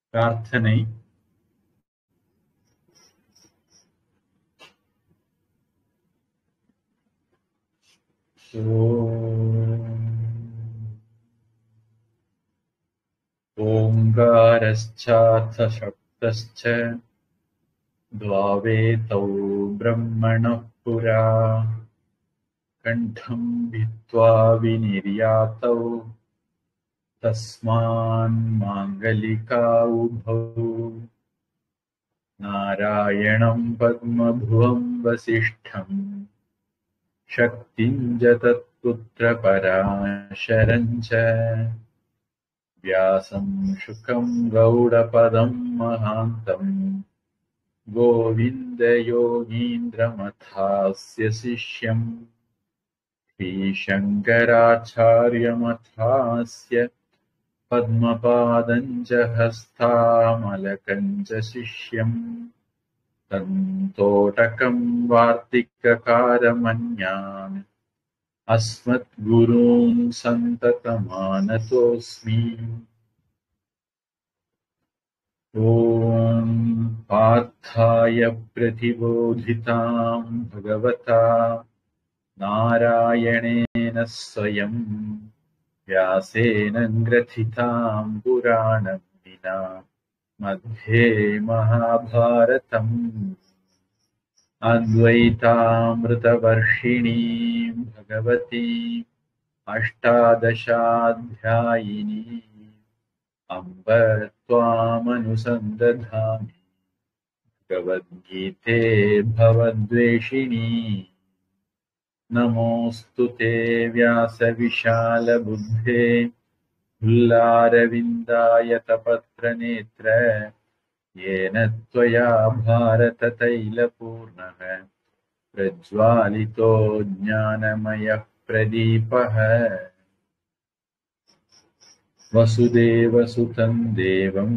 प्रार्थனை. ओङ्कारश्चार्थशब्दश्च द्वावेतौ ब्रह्मणः पुरा कण्ठं भित्त्वा विनिर्यातौ तस्मान्माङ्गलिकावुभौ नारायणं पद्मभुवं वसिष्ठं शक्तिं च तत्पुत्रपराशरं च व्यासं शुकं गौडपदं महान्तं गोविन्दयोगीन्द्रमथास्य शिष्यं श्रीशङ्कराचार्यमथास्य पद्मपादं च हस्तामलकं च शिष्यं तन्तोटकं वार्तिककारमन्यान् अस्मद्गुरून् सन्ततमानतोऽस्मि। ॐ पार्थाय प्रतिबोधितां भगवता नारायणेन स्वयं व्यासेन ग्रथितां पुराणं विना मध्ये महाभारतम् अद्वैतामृतवर्षिणीं भगवतीम् अष्टादशाध्यायिनीम् अम्ब त्वामनुसन्दधामि भगवद्गीते भवद्वेषिणी नमोऽस्तु ते व्यासविशालबुद्धे फुल्लारविन्दायतपत्रनेत्र येन त्वया भारततैलपूर्णः प्रज्वालितो ज्ञानमयः प्रदीपः वसुदेवसुतं देवं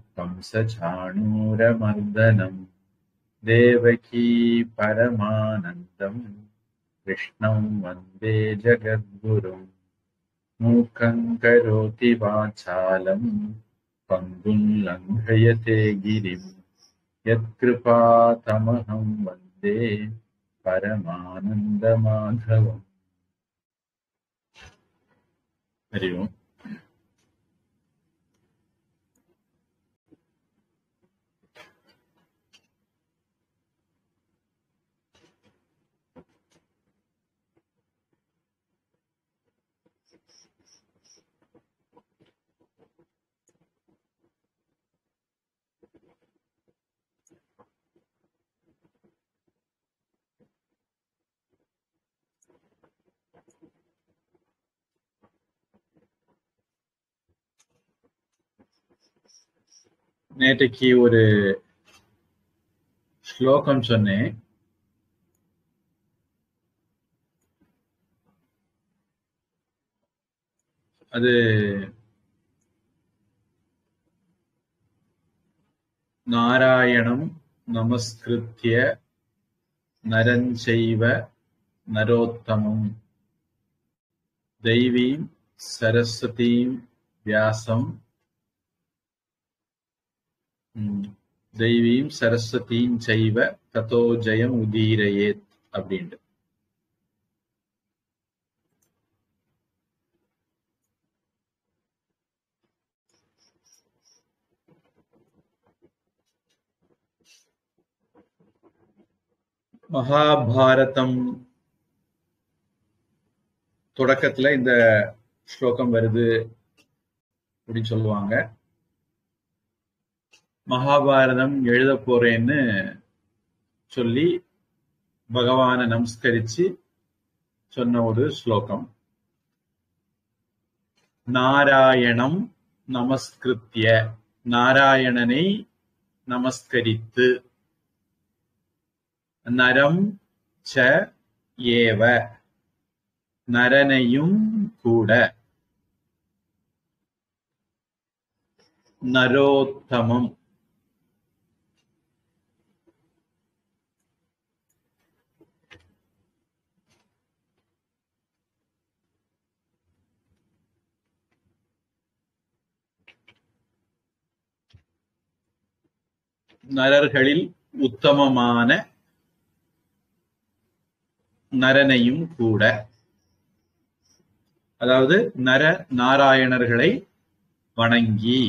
कंसचाणूरमर्दनं देवकी परमानन्दं कृष्णं वन्दे जगद्गुरुं मूकं करोति वाचालं पङ्गुं लङ्घयते गिरिं यत्कृपातमहं वन्दे परमानन्दमाधवम्। हरि ओम्। நேற்றைக்கு ஒரு ஸ்லோகம் சொன்னேன். அது நாராயணம் நமஸ்கிருத்ய நரஞ்சைவ நரோத்தமம் தெய்வீம் சரஸ்வதீம் வியாசம் தெய்வீம் சரஸ்வதீம் சைவ ததோ ஜெயம் உதீரயேத் அப்படின்ட்டு. மகாபாரதம் தொடக்கத்துல இந்த ஸ்லோகம் வருது அப்படின்னு சொல்லுவாங்க. மகாபாரதம் எழுத போறேன்னு சொல்லி பகவானை நமஸ்கரிச்சு சொன்ன ஒரு ஸ்லோகம். நாராயணம் நமஸ்கிருத்ய, நாராயணனை நமஸ்கரித்து, நரம் ச ஏவ, நரனையும் கூட, நரோத்தமம், நரர்களில் உத்தமமான நரனையும் கூட, அதாவது நர நாராயணர்களை வணங்கி,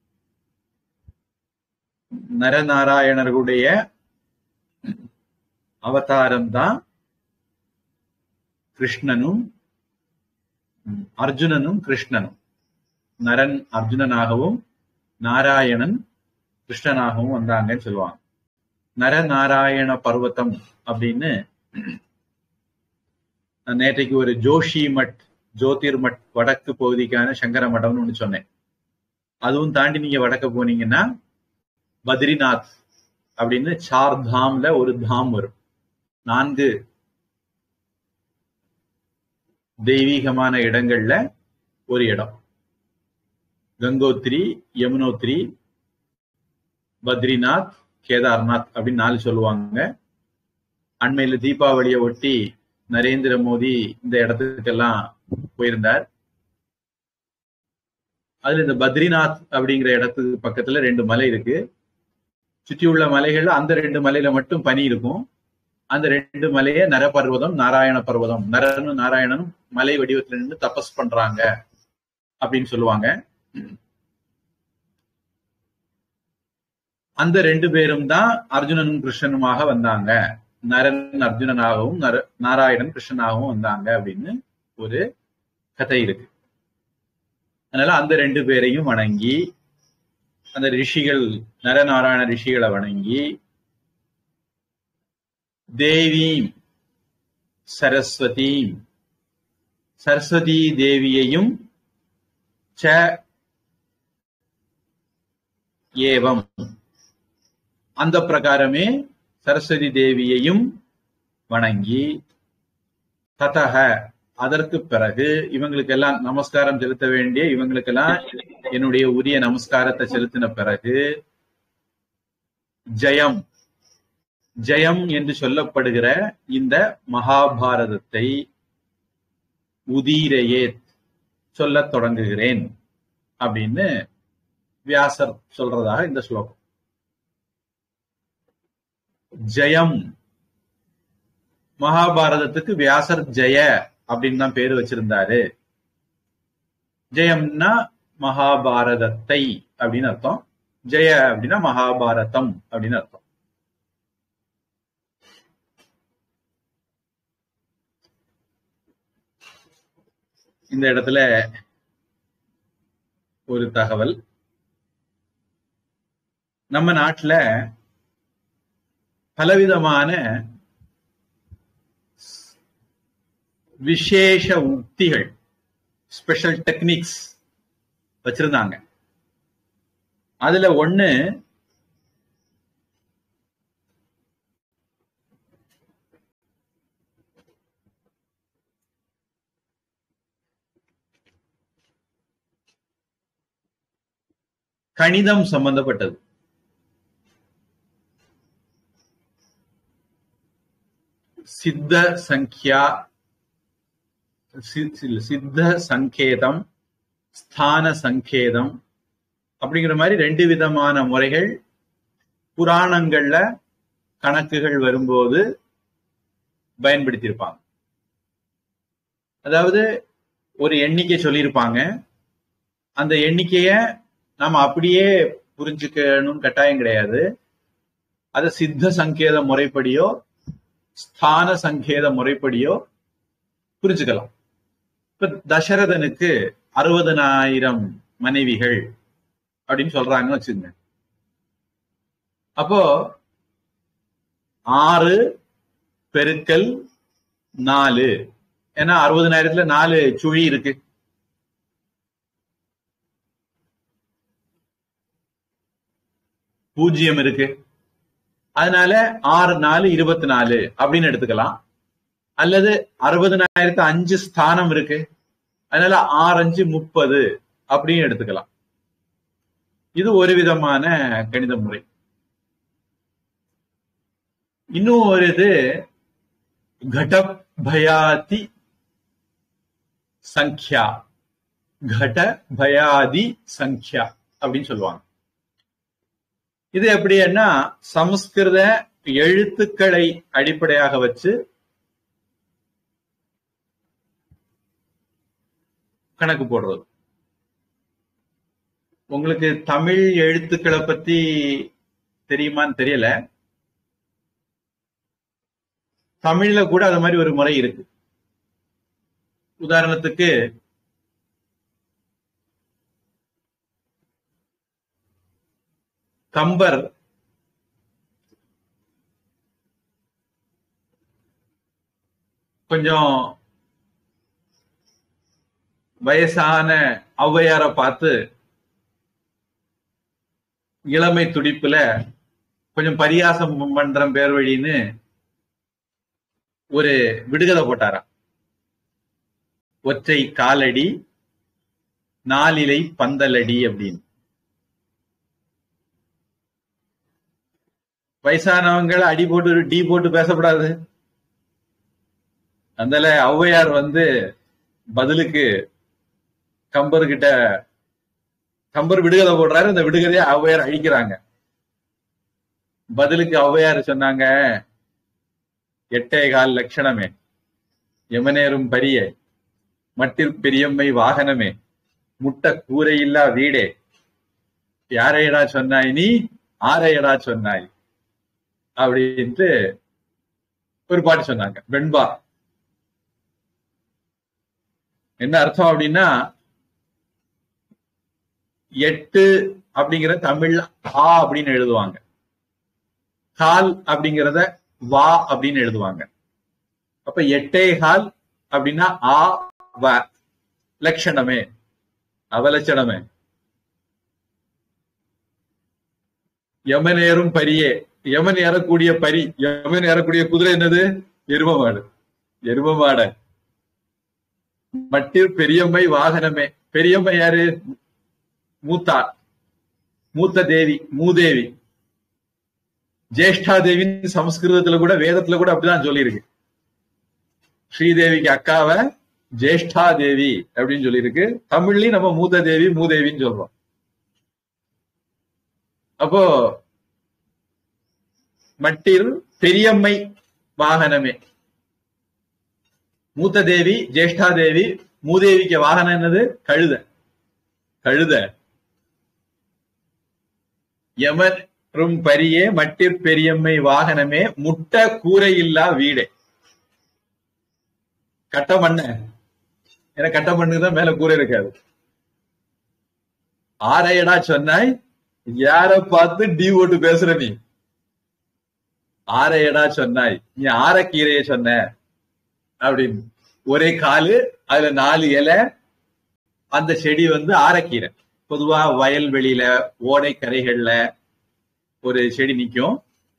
நரநாராயணர்களுடைய அவதாரம்தான் கிருஷ்ணனும் அர்ஜுனனும் கிருஷ்ணனும். நரன் அர்ஜுனனாகவும் நாராயணன் கிருஷ்ணனாகவும் வந்தாங்கன்னு சொல்லுவாங்க. நரநாராயண பர்வதம் அப்படின்னு நேற்றைக்கு ஒரு ஜோஷி மட், ஜோதிர்மட் வடக்கு பகுதிக்கான சங்கர மடம்னு ஒண்ணு சொன்னேன். அதுவும் தாண்டி நீங்க வடக்க போனீங்கன்னா பத்ரிநாத் அப்படின்னு 4 தாம்ல ஒரு தாம் வரும். 4 தெய்வீகமான இடங்கள்ல ஒரு இடம். கங்கோத்ரி, யமுனோத்ரி, பத்ரிநாத், கேதார்நாத் அப்படின்னு 4 சொல்லுவாங்க. அண்மையில தீபாவளியை ஒட்டி நரேந்திர மோடி இந்த இடத்துக்கெல்லாம் போயிருந்தார். அதுல இந்த பத்ரிநாத் அப்படிங்கிற இடத்துக்கு பக்கத்துல 2 மலை இருக்கு. சுற்றியுள்ள மலைகள்ல அந்த 2 மலையில மட்டும் பனி இருக்கும். அந்த 2 மலையே நரபர்வதம், நாராயண பர்வதம். நரனும் நாராயணனும் மலை வடிவத்துல நின்று தபஸ் பண்றாங்க அப்படின்னு சொல்லுவாங்க. அந்த 2 பேரும் தான் அர்ஜுனனும் கிருஷ்ணனுமாக வந்தாங்க. நரன் அர்ஜுனனாகவும் நாராயணன் கிருஷ்ணனாகவும் வந்தாங்க அப்படின்னு ஒரு கதை இருக்கு. அதனால அந்த 2 பேரையும் வணங்கி, அந்த ரிஷிகள், நரநாராயண ரிஷிகளை வணங்கி, தேவீம் சரஸ்வதீம், சரஸ்வதி தேவியையும் ச ஏவம், அந்த பிரகாரமே சரஸ்வதி தேவியையும் வணங்கி, ததக அதற்கு பிறகு இவங்களுக்கெல்லாம் நமஸ்காரம் செலுத்த வேண்டிய இவங்களுக்கெல்லாம் என்னுடைய உரிய நமஸ்காரத்தை செலுத்தின பிறகு, ஜெயம் ஜெயம் என்று சொல்லப்படுகிற இந்த மகாபாரதத்தை உதீரையே சொல்லத் தொடங்குகிறேன் அப்படின்னு வியாசர் சொல்றதாக இந்த ஸ்லோகம். ஜெயம், மகாபாரதத்துக்கு வியாசர் ஜெய அப்படின்னு தான் பேரு வச்சிருந்தாரு. ஜெயம்னா மகாபாரதத்தை அப்படின்னு அர்த்தம். ஜெய அப்படின்னா மகாபாரதம் அப்படின்னு அர்த்தம். இந்த இடத்துல ஒரு தகவல். நம்ம நாட்டுல பலவிதமான விசேஷ உக்திகள், ஸ்பெஷல் டெக்னிக்ஸ் வச்சிருந்தாங்க. அதுல ஒண்ணு கணிதம் சம்பந்தப்பட்டது. சித்த சங்கியா, சித்த சங்கேதம், ஸ்தான சங்கேதம் அப்படிங்கிற மாதிரி 2 விதமான முறைகள் புராணங்கள்ல கணக்குகள் வரும்போது பயன்படுத்தியிருப்பாங்க. அதாவது ஒரு எண்ணிக்கை சொல்லியிருப்பாங்க. அந்த எண்ணிக்கைய நாம அப்படியே புரிஞ்சுக்கணும்னு கட்டாயம் கிடையாது. அது சித்த சங்கேத முறைப்படியோ ஸ்தான சங்கேத முறைப்படியோ புரிஞ்சுக்கலாம். இப்ப தசரதனுக்கு 60,000 மனைவிகள் அப்படின்னு சொல்றாங்கன்னு வச்சுங்க. அப்போ 6 பெருக்கல் 4, ஏன்னா 60,000த்துல 4 சுழி இருக்கு. பூஜ்ஜியம் இருக்கு. அதனால 6 4 24 அப்படின்னு எடுத்துக்கலாம். அல்லது 60,000 5 ஸ்தானம் இருக்கு. அதனால 6 5 30 அப்படின்னு எடுத்துக்கலாம். இது ஒரு விதமான கணித முறை. இன்னும் ஒரு இது கடபயாதி சங்கியா, கடபயாதி சங்கியா அப்படின்னு சொல்லுவாங்க. இது எப்படின்னா சமஸ்கிருத எழுத்துக்களை அடிப்படையாக வச்சு கணக்கு போடுறது. உங்களுக்கு தமிழ் எழுத்துக்களை பத்தி தெரியுமான்னு தெரியல. தமிழ்ல கூட அது மாதிரி ஒரு முறை இருக்கு. உதாரணத்துக்கு கம்பர் கொஞ்சம் வயசான ஔவையார பார்த்து இளமை துடிப்புல கொஞ்சம் பரியாசம் பண்றம் பேர் வழின்னு ஒரு விடுகதை போட்டாராம். ஒற்றை காலடி நாலிலை பந்தலடி அப்படின்னு. வயசானவங்களை அடி போட்டு டி போட்டு பேசப்படாது. அதனால ஔவையார் பதிலுக்கு கம்பர்கிட்ட கம்பர் விடுகதை போடுறாரு. இந்த விடுகதையை ஔவையார் அழிக்கிறாங்க. பதிலுக்கு ஔவையார் சொன்னாங்க, எட்டே கால் லட்சணமே யமனேரும் பரிய மட்டிற் பெரியம்மை வாகனமே முட்ட கூரையில்லா வீடே யாரையடா சொன்னாய் நீ ஆரையடா சொன்னாய் அப்படின்ட்டு ஒரு பாட்டு சொன்னாங்க. வெண்பா என்ன அர்த்தம் அப்படின்னா, எட்டு அப்படிங்கிற தமிழ்ல ஆ அப்படின்னு எழுதுவாங்க, கால் அப்படிங்கிறத வா அப்படின்னு எழுதுவாங்க. அப்ப எட்டே கால் அப்படின்னா ஆ வ, லட்சணமே அவலட்சணமே. யமன் பரியே, யமன் ஏறக்கூடிய பரி, யமன் ஏறக்கூடிய குதிரை என்னது? எரும மாடு. எரும மாட மட்டிற் பெரியம்மை வாகனமே. பெரியம்மை யாரு? மூத்தார், மூத்த தேவி, மூதேவி. ஜேஷ்டா தேவின்னு சமஸ்கிருதத்துல கூட வேதத்துல கூட அப்படிதான் சொல்லியிருக்கு. ஸ்ரீதேவிக்கு அக்காவ ஜேஷ்டா தேவி அப்படின்னு சொல்லியிருக்கு. தமிழ்லயும் நம்ம மூத்த தேவி மூதேவின்னு சொல்றோம். அப்போ மட்டில் பெரியம்மை வாகனமே. மூத்த தேவி ஜேஷ்டா தேவி, மூதேவிக்கு வாகனம் என்னது? கழுத. கழுத. யமரும் பரியே மட்டிற் பெரியம்மை வாகனமே முட்ட கூரை இல்லா வீடே. கட்ட மண்ண, ஏன்னா கட்ட மண்ணுதான் மேல கூரை இருக்காது. ஆரையடா சொன்னாய், யார பார்த்து டி ஓட்டு பேசுற நீ? ஆரையடா சொன்னாய், நீ ஆரக்கீரைய சொன்ன அப்படின்னு. ஒரே காலு, அதுல 4 இலை. அந்த செடி ஆரக்கீரை. பொதுவா வயல்வெளியில ஓடை கரைகள்ல ஒரு செடி நிக்கும்.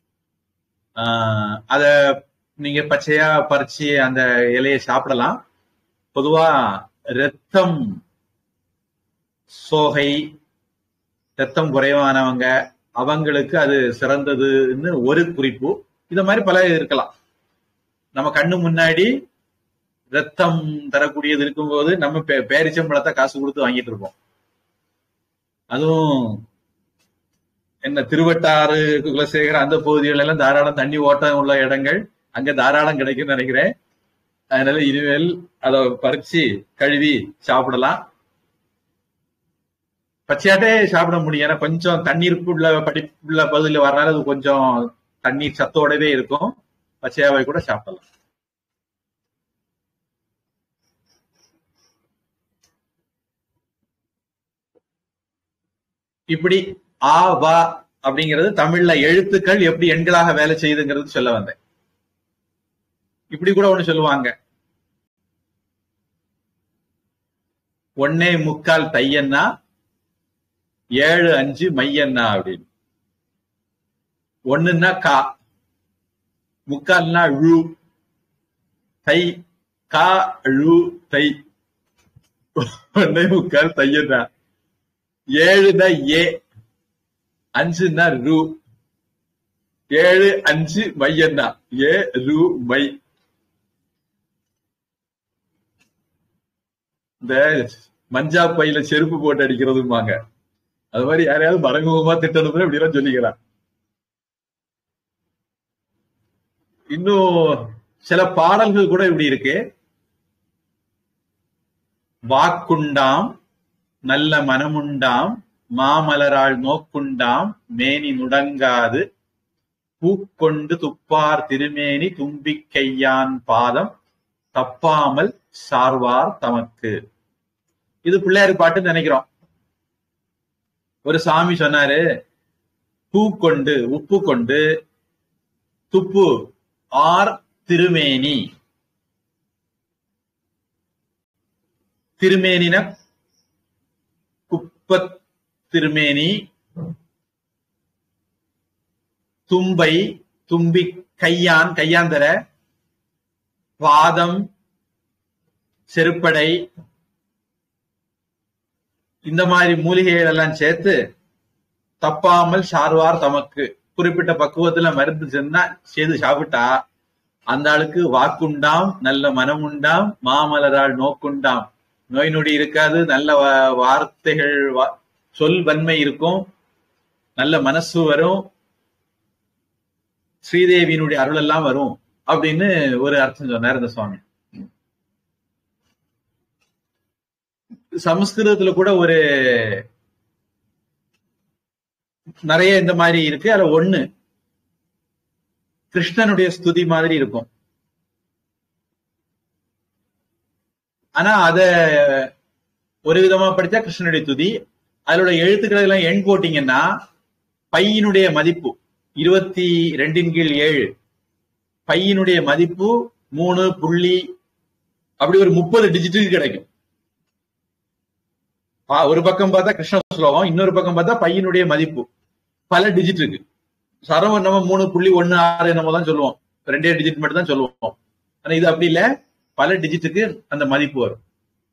அத நீங்க பச்சையா பறிச்சு அந்த இலையை சாப்பிடலாம். பொதுவா ரத்தம் சோகை, ரத்தம் குறைவானவங்க, அவங்களுக்கு அது சிறந்ததுன்னு ஒரு குறிப்பு. இந்த மாதிரி பல இருக்கலாம். நம்ம கண்ணு முன்னாடி ரத்தம் தரக்கூடியது இருக்கும்போது நம்ம பேரிச்சம்பழத்தை காசு கொடுத்து வாங்கிட்டு இருப்போம். அதுவும் என்ன திருவட்டாறு, குலசேகர் அந்த பகுதிகள் எல்லாம் தாராளம் தண்ணி ஓட்டம் உள்ள இடங்கள், அங்க தாராளம் கிடைக்கும்னு நினைக்கிறேன். அதனால இனிமேல் அதை பறிச்சு கழுவி சாப்பிடலாம். பச்சையாட்டே சாப்பிட முடியும். ஏன்னா கொஞ்சம் தண்ணீருக்குள்ள படிப்புள்ள பகுதியில் வர்றதுனால அது கொஞ்சம் தண்ணீர் சத்தோடவே இருக்கும். பச்சையாவை கூட சாப்பிடலாம். இப்படி ஆ வா அப்படிங்கிறது தமிழ்ல எழுத்துக்கள் எப்படி எண்களாக வேலை செய்யுதுங்கிறது சொல்ல வந்தேன். இப்படி கூட ஒண்ணு சொல்லுவாங்க, 1.25 தையன்னா 7 5 மையன்னா அப்படின்னு. 1ன்னா கா, முக்கால்னா ழு, தை கா ழு தை, 1.25 தையன்னா. 7ன்னா ஏ, 5ன்னா ரு, 7 5 மையன்னா ஏ ரு மை. இந்த மஞ்சா பையில செருப்பு போட்டு அடிக்கிறதுமாங்க. அது மாதிரி யாரையாவது மறைமுகமா திட்டணும் அப்படிலாம் சொல்லிக்கலாம். இன்னும் சில பாடல்கள் கூட இப்படி இருக்கு. வாக்குண்டாம் நல்ல மனமுண்டாம் மாமலராள் நோக்குண்டாம் மேனி நுடங்காது பூக்கொண்டு துப்பார் திருமேனி தும்பிக்கையான் பாதம் தப்பாமல் சார்வார் தமக்கு. இது பிள்ளையார் பாட்டுன்னு நினைக்கிறோம். ஒரு சாமி சொன்னாரு, பூ கொண்டு உப்பு கொண்டு துப்பு ஆர் திருமேனி. திருமேனின குப்ப திருமேனி, தும்பை தும்பி கையான் கையாந்தர, பாதம் செருப்படை, இந்த மாதிரி மூலிகைகள் எல்லாம் சேர்த்து தப்பாமல் சார்வார் தமக்கு. குறிப்பிட்ட பக்குவத்துல மருந்து செய்து சாப்பிட்டா அந்த ஆளுக்கு வாக்குண்டாம் நல்ல மனம் உண்டாம் மாமலரால் நோக்குண்டாம். நோய் நொடி இருக்காது, நல்ல வார்த்தைகள் சொல் வன்மை இருக்கும், நல்ல மனசு வரும், ஸ்ரீதேவியினுடைய அருள் எல்லாம் வரும் அப்படின்னு ஒரு அர்த்தம் சொன்னார் இந்த சுவாமி. சமஸ்கிருதத்துல கூட ஒரு நிறைய இந்த மாதிரி இருக்கு. அதுல ஒண்ணு கிருஷ்ணனுடைய ஸ்துதி மாதிரி இருக்கும். ஆனா அத ஒரு விதமா படிச்சா கிருஷ்ணனுடைய துதி. அதோட எழுத்துக்களை எல்லாம் எண் போட்டீங்கன்னா பையினுடைய மதிப்பு 22/7, பையினுடைய மதிப்பு 3 புள்ளி அப்படி ஒரு 30 டிஜிட்டுக்கு கிடைக்கும். ஒரு பக்கம் பார்த்தா கிருஷ்ண ஸ்லோகம், இன்னொரு பக்கம் பார்த்தா பையனுடைய மதிப்பு பல டிஜிட் இருக்கு. சரவம் நம்ம 3.16 நம்ம தான் சொல்லுவோம், 2 டிஜிட் மட்டும் தான் சொல்லுவோம். ஆனா இது அப்படி இல்ல, பல டிஜிட்டுக்கு அந்த மதிப்பு வரும்.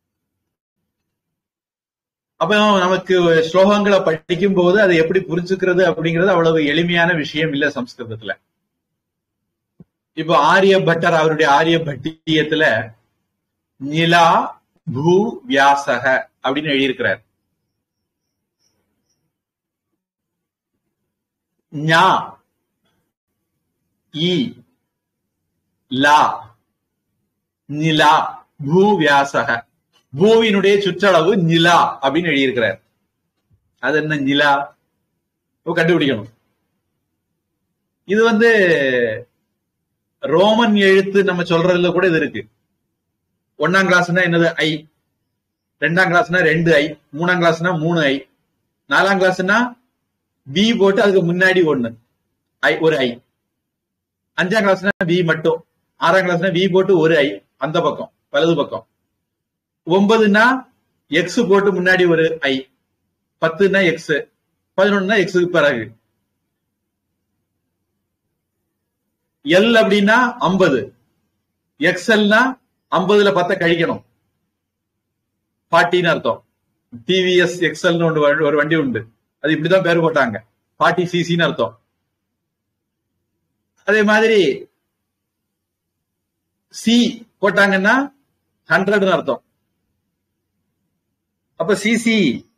அப்ப நமக்கு ஸ்லோகங்களை படிக்கும் போது அதை எப்படி புரிஞ்சுக்கிறது அப்படிங்கிறது அவ்வளவு எளிமையான விஷயம் இல்ல சம்ஸ்கிருதத்துல. இப்போ ஆரியபட்டர் அவருடைய ஆரியபட்டியத்துல நிலா பூ வியாசக அப்படின்னு எழுதியிருக்கிறார். ஞா ஈ லா நிலா பூ வியாசக, பூவினுடைய சுற்றளவு நிலா அப்படின்னு எழுதியிருக்கிறார். அது என்ன நிலா கண்டுபிடிக்கணும். இது ரோமன் எழுத்து நம்ம சொல்றதுல கூட இது இருக்கு. 1ஆம் கிளாஸ்னா என்னது ஐ, 2ஆம் கிளாஸ்னா 2I, 3ஆம் கிளாஸ்னா 3I, 4ஆம் கிளாஸ்னா பி போட்டு அதுக்கு முன்னாடி 1 ஐ, ஒரு ஐ. 5ஆம் கிளாஸ்னா பி மட்டும், 6ஆம் கிளாஸ்னா பி போட்டு ஒரு ஐ அந்த பக்கம் வலது பக்கம், 9னா எக்ஸ் போட்டு முன்னாடி ஒரு ஐ, 10னா எக்ஸ், 11னா எக்ஸுக்கு பிறகு. எல் அப்படின்னா 50, எக்ஸ்எல்னா 50ல 10 கழிக்கணும், 40ன்னு அர்த்தம். டிவிஎஸ் எக்ஸ்எல்னு ஒரு வண்டி உண்டு, அது இப்படிதான் பேர் போட்டாங்க, 40cc அர்த்தம். அதே மாதிரி சி போட்டாங்கன்னா 100 அர்த்தம். அப்ப சிசி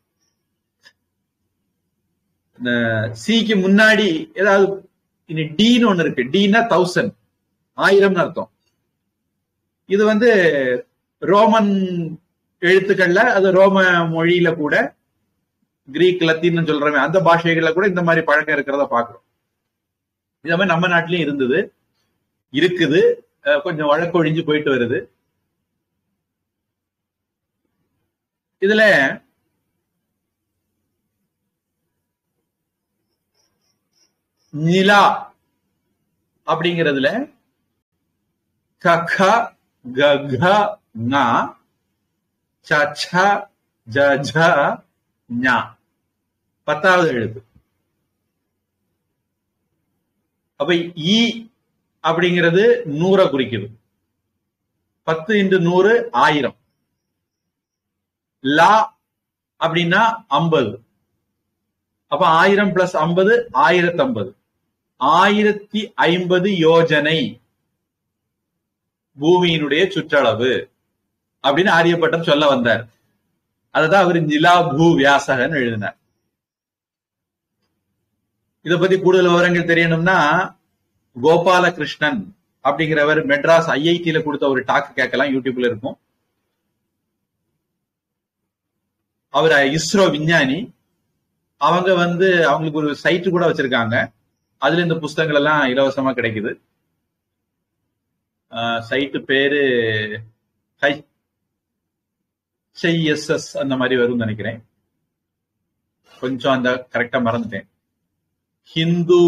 சிக்கு முன்னாடி ஏதாவது டின்னு ஒண்ணு இருக்கு, டின்னா 1000, 1000 அர்த்தம். இது ரோமன் எழுத்துக்கள்ல, அது ரோம மொழியில கூட, கிரீக் லத்தீன் சொல்றவன் அந்த பாஷைகள்ல கூட இந்த மாதிரி பழக்கம் இருக்கிறத பாக்குறோம். இந்த மாதிரி நம்ம நாட்டிலயும் இருக்குது, கொஞ்சம் வழக்கொழிஞ்சு போயிட்டு வருது. இதுல நிலா அப்படிங்கிறதுல கக கக ஞா சச்ச ஜஜ ஞா 10வது எழுத்து. அப்ப ஈ அப்படிங்கிறது 100 குறிக்குது, 10 × 100 1000. லா அப்படின்னா 50, அப்ப 1000 + 50 1050, 1050 யோஜனை பூமியினுடைய சுற்றளவு அப்படின்னு ஆரியப்பட்டம் சொல்ல வந்தார். அததான் அவர் நிலா பூ வியாசகன் எழுதினார். இத பத்தி கூடுதல் விவரங்கள் தெரியணும்னா கோபாலகிருஷ்ணன் அப்படிங்கிறவர் மெட்ராஸ் ஐஐடியில கொடுத்த ஒரு டாக் கேட்கலாம், யூடியூப்ல இருக்கும். அவர் இஸ்ரோ விஞ்ஞானி. அவங்க அவங்களுக்கு ஒரு சைட்டு கூட வச்சிருக்காங்க. அதுல இந்த புஸ்தகங்கள் எல்லாம் இலவசமா கிடைக்குது. சைட்டு பேரு HISS அந்த மாதிரி வரும்னு நினைக்கிறேன். கொஞ்சம் அந்த கரெக்டா மறந்துட்டேன். ஹிந்து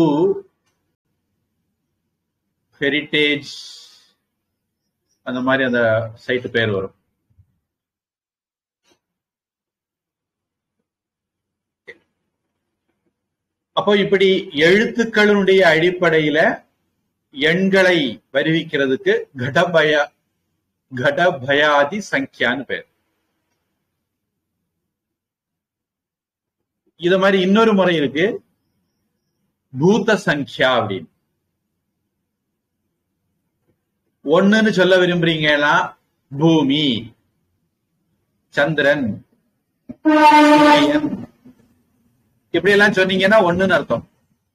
ஹெரிட்டேஜ் அந்த மாதிரி அந்த சைட்டு பேர் வரும். அப்போ இப்படி எழுத்துக்களுடைய அடிப்படையில எண்களை வருவிக்கிறதுக்கு கடபயாதி சங்கியான்னு பேர். இத மாதிரி இன்னொரு முறை இருக்கு, பூத சங்கியா அப்படின்னு. ஒண்ணுன்னு சொல்ல விரும்புறீங்கன்னா பூமி, சந்திரன், இப்படி எல்லாம் சொன்னீங்கன்னா ஒண்ணுன்னு அர்த்தம்.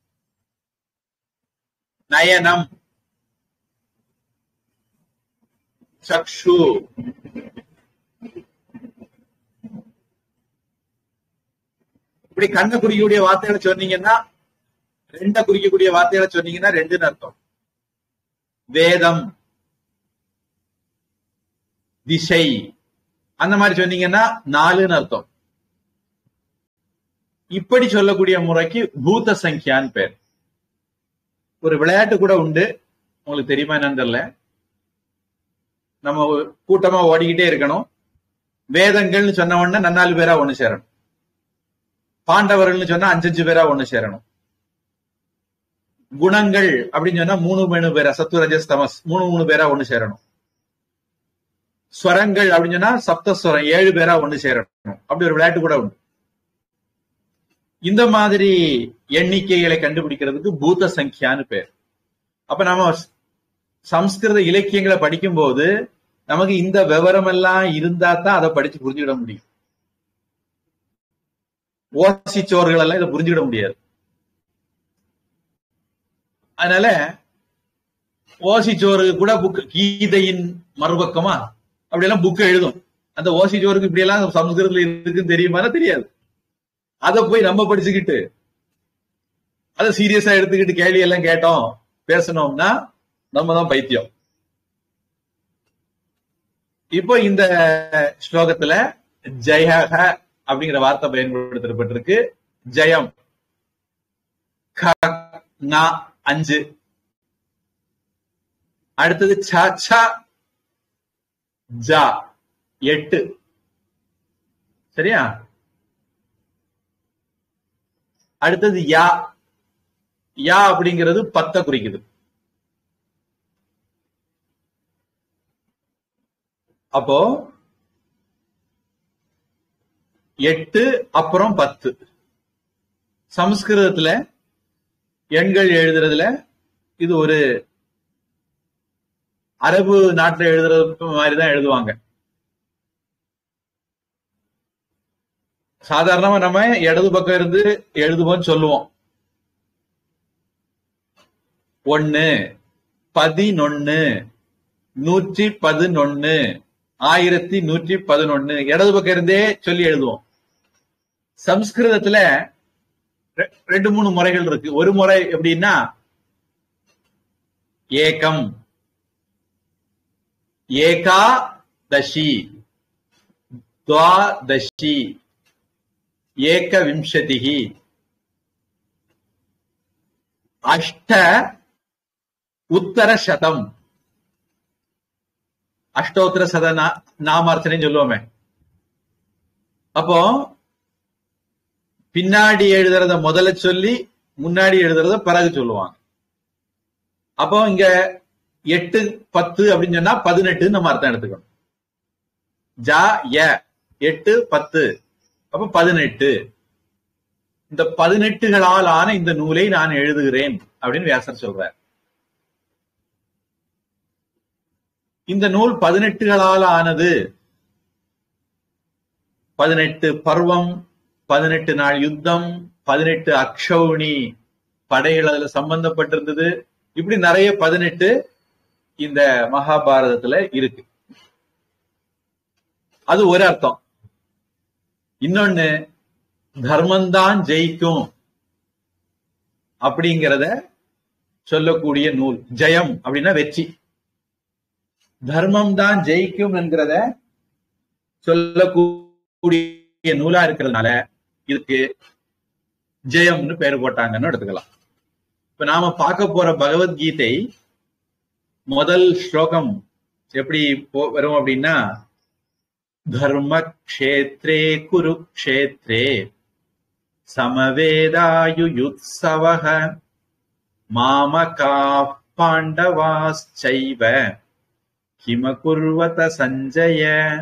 நயனம், சக்ஷு, இப்படி கண்ணை குறிக்கக்கூடிய வார்த்தைகளை சொன்னீங்கன்னா, ரெண்ட குறிக்கக்கூடிய வார்த்தைகளை சொன்னீங்கன்னா ரெண்டுன்னு அர்த்தம். வேதம், திசை அந்த மாதிரி சொன்னீங்கன்னா நாலுன்னு அர்த்தம். இப்படி சொல்லக்கூடிய முறைக்கு பூத சங்கியான்னு பேர். ஒரு விளையாட்டு கூட உண்டு, உங்களுக்கு தெரியுமா என்னன்னு தெரியல. நம்ம கூட்டமா ஓடிக்கிட்டே இருக்கணும். வேதங்கள்னு சொன்ன உடனே 4 பேரா ஒண்ணு சேரணும். பாண்டவர்கள்னு சொன்னா 5 பேரா ஒண்ணு சேரணும். குணங்கள் அப்படின்னு சொன்னா 3 பேரா, சத்து ரஜஸ் தமஸ் 3 பேரா ஒண்ணு சேரணும். ஸ்வரங்கள் அப்படின்னு சொன்னா சப்தஸ்வரம் 7 பேரா ஒண்ணு சேரணும். அப்படி ஒரு விளையாட்டு கூட உண்டு. இந்த மாதிரி எண்ணிக்கைகளை கண்டுபிடிக்கிறதுக்கு பூத சங்கியான்னு பேர். அப்ப நம்ம சம்ஸ்கிருத இலக்கியங்களை படிக்கும் போது நமக்கு இந்த விவரம் எல்லாம் இருந்தா தான் அதை படிச்சு புரிஞ்சுக்கிட முடியும். ஓசிச்சோர்கள் எல்லாம் இதை புரிஞ்சுக்கிட முடியாது. அதனால ஓசிச்சோருக்கு கூட புக், கீதையின் மறுபக்கமா அப்படியெல்லாம் புக் எழுதும். அந்த ஓசிச்சோருக்கு இப்படி எல்லாம் சம்ஸ்கிருதத்துல இருக்குன்னு தெரியுமா? தெரியாது. அதை போய் நம்ம படிச்சுக்கிட்டு அதை சீரியஸா எடுத்துக்கிட்டு கேள்வி எல்லாம் கேட்டோம் பேசணும்னா நம்ம தான் பைத்தியம். இப்போ இந்த ஸ்லோகத்துல ஜெயக அப்படிங்கிற வார்த்தை பயன்படுத்தப்பட்டிருக்கு. ஜெயம் 5, அடுத்தது ஜ 8. சரியா? அடுத்தது யா அப்படிங்கிறது 10 குறிக்குது. அப்போ 8 அப்புறம் 10. சமஸ்கிருதத்துல எண்கள் எழுதுறதுல இது ஒரு அரபு நாட்டுல எழுதுறது மாதிரிதான் எழுதுவாங்க. சாதாரணமா நம்ம இடது பக்கம் இருந்து எழுதுவோம் சொல்லுவோம். 1, 11, 111, 1111 இடது பக்கம் இருந்தே சொல்லி எழுதுவோம். சம்ஸ்கிருதத்துல 2-3 முறைகள் இருக்கு. ஒரு முறை எப்படின்னா ஏகம், ஏகாதசி, துவாதசி, ஏகவிம்சதிஹி, அஷ்ட உத்தர சதம். அஷ்டோத்தர சத நாமார்ச்சனை சொல்லுவோமே. அப்போ பின்னாடி எழுதுறத முதல்ல சொல்லி முன்னாடி எழுதுறத பிறகு சொல்லுவாங்க. அப்போ இங்க 8, 10 அப்படின்னு சொன்னா 18 நம்ம அர்த்தம் எடுத்துக்கணும். ஜா 8, 10 அப்ப 18. இந்த 18களால் ஆன இந்த நூலை நான் எழுதுகிறேன் அப்படின்னு வியாசர் சொல்றார். இந்த நூல் 18களால் ஆனது. 18 பர்வம், 18 நாள் யுத்தம், 18 அக்ஷௌணி படைகள் அதுல சம்பந்தப்பட்டிருந்தது. இப்படி நிறைய 18 இந்த மகாபாரதத்துல இருக்கு. அது ஒரு அர்த்தம். இன்னொன்னு, தர்மம்தான் ஜெயிக்கும் அப்படிங்கிறத சொல்லக்கூடிய நூல். ஜெயம் அப்படின்னா வெற்றி. தர்மம் தான் ஜெயிக்கும் என்கிறத சொல்லக்கூடிய நூலா இருக்கிறதுனால இதுக்கு ஜெயம்னு பெயர் போட்டாங்கன்னு எடுத்துக்கலாம். இப்ப நாம பார்க்க போற பகவத்கீதை முதல் ஸ்லோகம் எப்படி வரும் அப்படின்னா, தர்ம க்ஷேத்ரே குருக்ஷேத்ரே சமவேதாயுயுத்சவஹ மாமகாः பாண்டவாஸ்சைவ கிமகுர்வத சஞ்சய.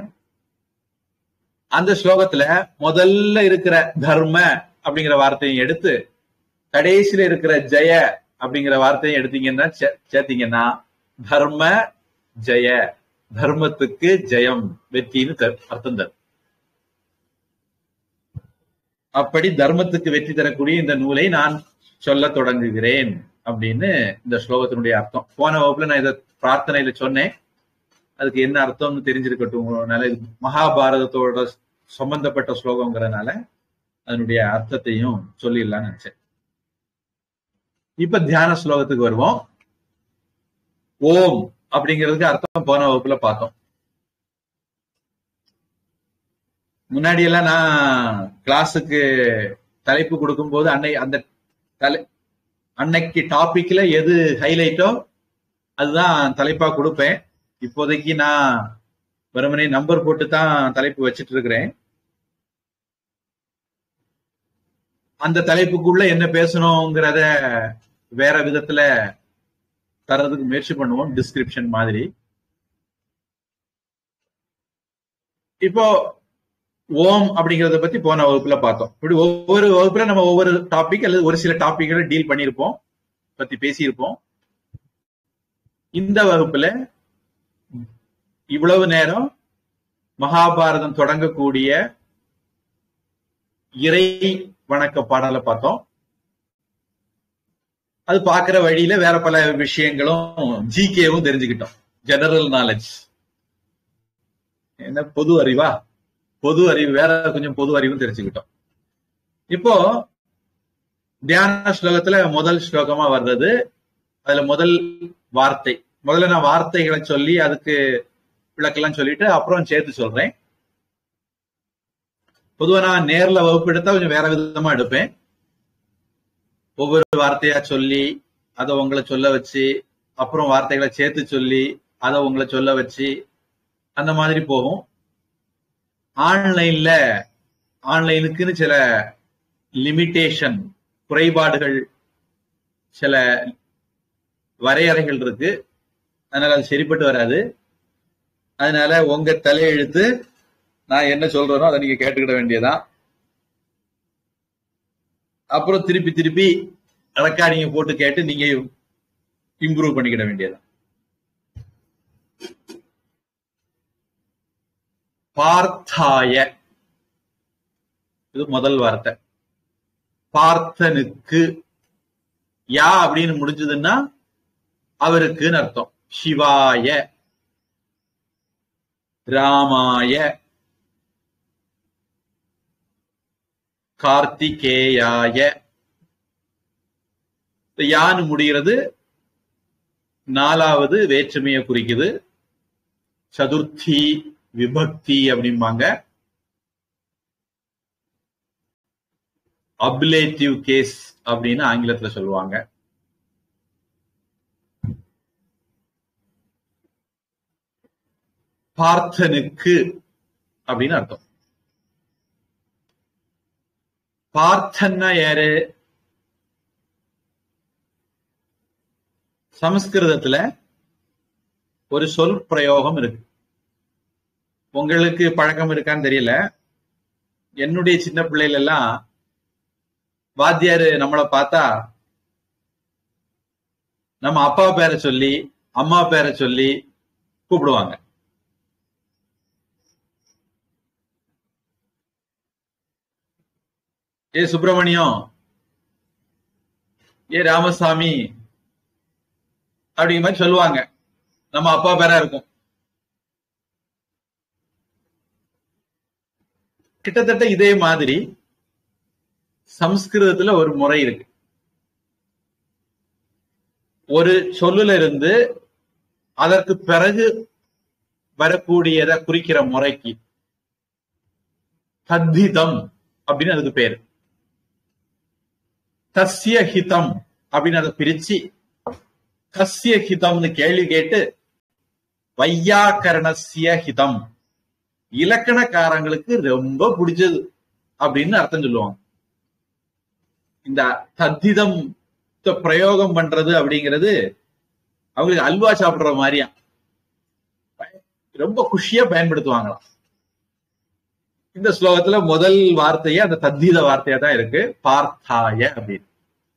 அந்த ஸ்லோகத்துல முதல்ல இருக்கிற தர்ம அப்படிங்கிற வார்த்தையை எடுத்து கடைசியில இருக்கிற ஜெய அப்படிங்கிற வார்த்தையை எடுத்தீங்கன்னா சேர்த்தீங்கன்னா தர்ம ஜெய, தர்மத்துக்கு ஜெயம், வெற்றின்னு அர்த்தம் தரும். அப்படி தர்மத்துக்கு வெற்றி தரக்கூடிய இந்த நூலை நான் சொல்ல தொடங்குகிறேன் அப்படின்னு இந்த ஸ்லோகத்தினுடைய அர்த்தம். போன வகுப்புல நான் இதை பிரார்த்தனையில சொன்னேன். அதுக்கு என்ன அர்த்தம்னு தெரிஞ்சிருக்கட்டும், இது மகாபாரதத்தோட சம்பந்தப்பட்ட ஸ்லோகங்கிறதுனால அதனுடைய அர்த்தத்தையும் சொல்லிடலாம்னு நினைச்சேன். இப்ப தியான ஸ்லோகத்துக்கு வருவோம். ஓம் அப்படிங்கிறதுக்கு அர்த்தம் போன வகுப்புல பார்த்தோம். முன்னாடி எல்லாம் நான் கிளாஸுக்கு தலைப்பு கொடுக்கும் போது அன்னைக்கு டாபிக்ல எது ஹைலைட்டோ அதுதான் தலைப்பா கொடுப்பேன். இப்போதைக்கு நான் வெறுமனே நம்பர் போட்டு தான் தலைப்பு வச்சிட்டு இருக்கிறேன். அந்த தலைப்புக்குள்ள என்ன பேசணுங்கிறத வேற விதத்துல தரதுக்கு முயற்சி பண்ணுவோம், டிஸ்கிரிப்ஷன் மாதிரி. இப்போ ஓம் அப்படிங்கறத பத்தி போன வகுப்புல பார்த்தோம். இப்படி ஒவ்வொரு வகுப்புல நம்ம ஒவ்வொரு டாபிக் அல்லது ஒரு சில டாபிக்களை டீல் பண்ணியிருப்போம், பத்தி பேசியிருப்போம். இந்த வகுப்புல இவ்வளவு நேரம் மகாபாரதம் தொடங்கக்கூடிய இறை வணக்க பாடலை பார்த்தோம். அது பார்க்கிற வழியில வேற பல விஷயங்களும் ஜிகேவும் தெரிஞ்சுக்கிட்டோம். ஜெனரல் நாலேஜ், என்ன பொது அறிவா, பொது அறிவு வேற, கொஞ்சம் பொது அறிவும் தெரிஞ்சுக்கிட்டோம். இப்போ தியான ஸ்லோகத்துல முதல் ஸ்லோகமா வர்றது, அதுல முதல் வார்த்தை. முதல்ல நான் வார்த்தைகளை சொல்லி அதுக்கு விளக்கெல்லாம் சொல்லிட்டு அப்புறம் சேர்த்து சொல்றேன். பொதுவா நான் நேர்ல வகுப்பு எடுத்தா கொஞ்சம் வேற விதமா எடுப்பேன். ஒவ்வொரு வார்த்தையா சொல்லி அதை உங்களை சொல்ல வச்சு, அப்புறம் வார்த்தைகளை சேர்த்து சொல்லி அதை உங்களை சொல்ல வச்சு, அந்த மாதிரி போகும். ஆன்லைனுக்குன்னு சில லிமிட்டேஷன், குறைபாடுகள், சில வரையறைகள் இருக்கு. அதனால அது சரிப்பட்டு வராது. அதனால உங்க தலையெழுத்து, நான் என்ன சொல்றேனோ அதை நீங்க கேட்டுக்கிட வேண்டியதான். அப்புறம் திருப்பி திருப்பி ரெக்கார்டிங்க போட்டு கேட்டு நீங்க இம்ப்ரூவ் பண்ணிக்கிட வேண்டியதான். பார்த்தாய, இது முதல் வார்த்தை. பார்த்தனுக்கு, யா அப்படின்னு முடிஞ்சதுன்னா அவருக்குன்னு அர்த்தம். சிவாய, ராமாய, கார்த்திகேயாய. யான்னு முடிகிறது நாலாவது வேற்றுமையை குறிக்குது. சதுர்த்தி விபக்தி அப்படிம்பாங்க. அபிலேட்டிவ் கேஸ் அப்படின்னு ஆங்கிலத்துல சொல்லுவாங்க. பார்த்தனுக்கு அப்படின்னு அர்த்தம். பார்த்தன்னா யாரு? சமஸ்கிருதத்துல ஒரு சொல் பிரயோகம் இருக்கு. உங்களுக்கு பழக்கம் இருக்கான்னு தெரியல. என்னுடைய சின்ன பிள்ளைகள் எல்லாம் வாத்தியாரு நம்மளை பார்த்தா நம்ம அப்பா பேரை சொல்லி அம்மா பேரை சொல்லி கூப்பிடுவாங்க. ஏ சுப்பிரமணியம், ஏ ராமசாமி அப்படிங்கிற மாதிரி சொல்லுவாங்க. நம்ம அப்பா பேரா இருக்கும். கிட்டத்தட்ட இதே மாதிரி சம்ஸ்கிருதத்துல ஒரு முறை இருக்கு. ஒரு சொல்லுல இருந்து அதற்கு பிறகு வரக்கூடியதை குறிக்கிற முறைக்கு தத்திதம் அப்படின்னு அதுக்கு பேரு. தஸ்ய ஹிதம் அப்படின்னு அதை பிரிச்சு கஸ்ய ஹிதம்னு கேள்வி கேட்டு வையாக்கரணஸ்ய ஹிதம், இலக்கணக்காரங்களுக்கு ரொம்ப பிடிச்சது அப்படின்னு அர்த்தம் சொல்லுவாங்க. இந்த தத்திதம் பிரயோகம் பண்றது அப்படிங்கிறது அவங்களுக்கு அல்வா சாப்பிடுற மாதிரியா ரொம்ப குஷியா பயன்படுத்துவாங்களாம். இந்த ஸ்லோகத்துல முதல் வார்த்தையே அந்த தத்தீத வார்த்தையா தான் இருக்கு, பார்த்தாய அப்படின்னு.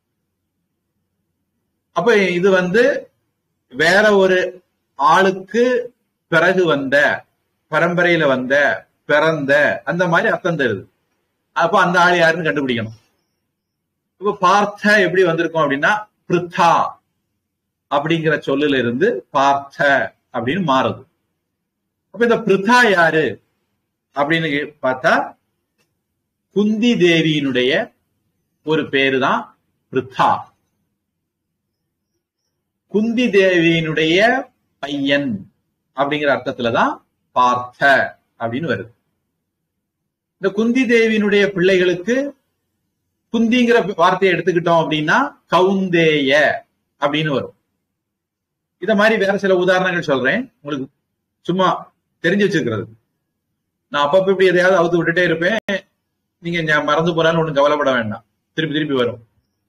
அப்ப இது வேற ஒரு ஆளுக்கு பிறகு வந்த, பரம்பரையில வந்த, பிறந்த அந்த மாதிரி அர்த்தம் தருது. அப்ப அந்த ஆள் யாருன்னு கண்டுபிடிக்கணும். இப்ப பார்த்த எப்படி வந்திருக்கும் அப்படின்னா பிருத்தா அப்படிங்கிற சொல்லுல இருந்து பார்த்த அப்படின்னு மாறுது. அப்ப இந்த பிருத்தா யாரு அப்படின்னு பார்த்தா குந்தி தேவியினுடைய ஒரு பேரு தான் பிருத்தா. குந்தி தேவியினுடைய பையன் அப்படிங்கிற அர்த்தத்துலதான் பார்த்த அப்படின்னு வருது. இந்த குந்தி தேவியினுடைய பிள்ளைகளுக்கு குந்திங்கிற வார்த்தையை எடுத்துக்கிட்டோம் அப்படின்னா கவுந்தேய அப்படின்னு வரும். இத மாதிரி வேற சில உதாரணங்கள் சொல்றேன் உங்களுக்கு சும்மா தெரிஞ்சு வச்சிருக்கிறது. நான் அப்பப்ப இப்படி எதையாவது அவுத்து விட்டுட்டே இருப்பேன், நீங்க மறந்து போறான்னு ஒண்ணு கவலைப்பட வேண்டாம், திருப்பி திருப்பி வரும்.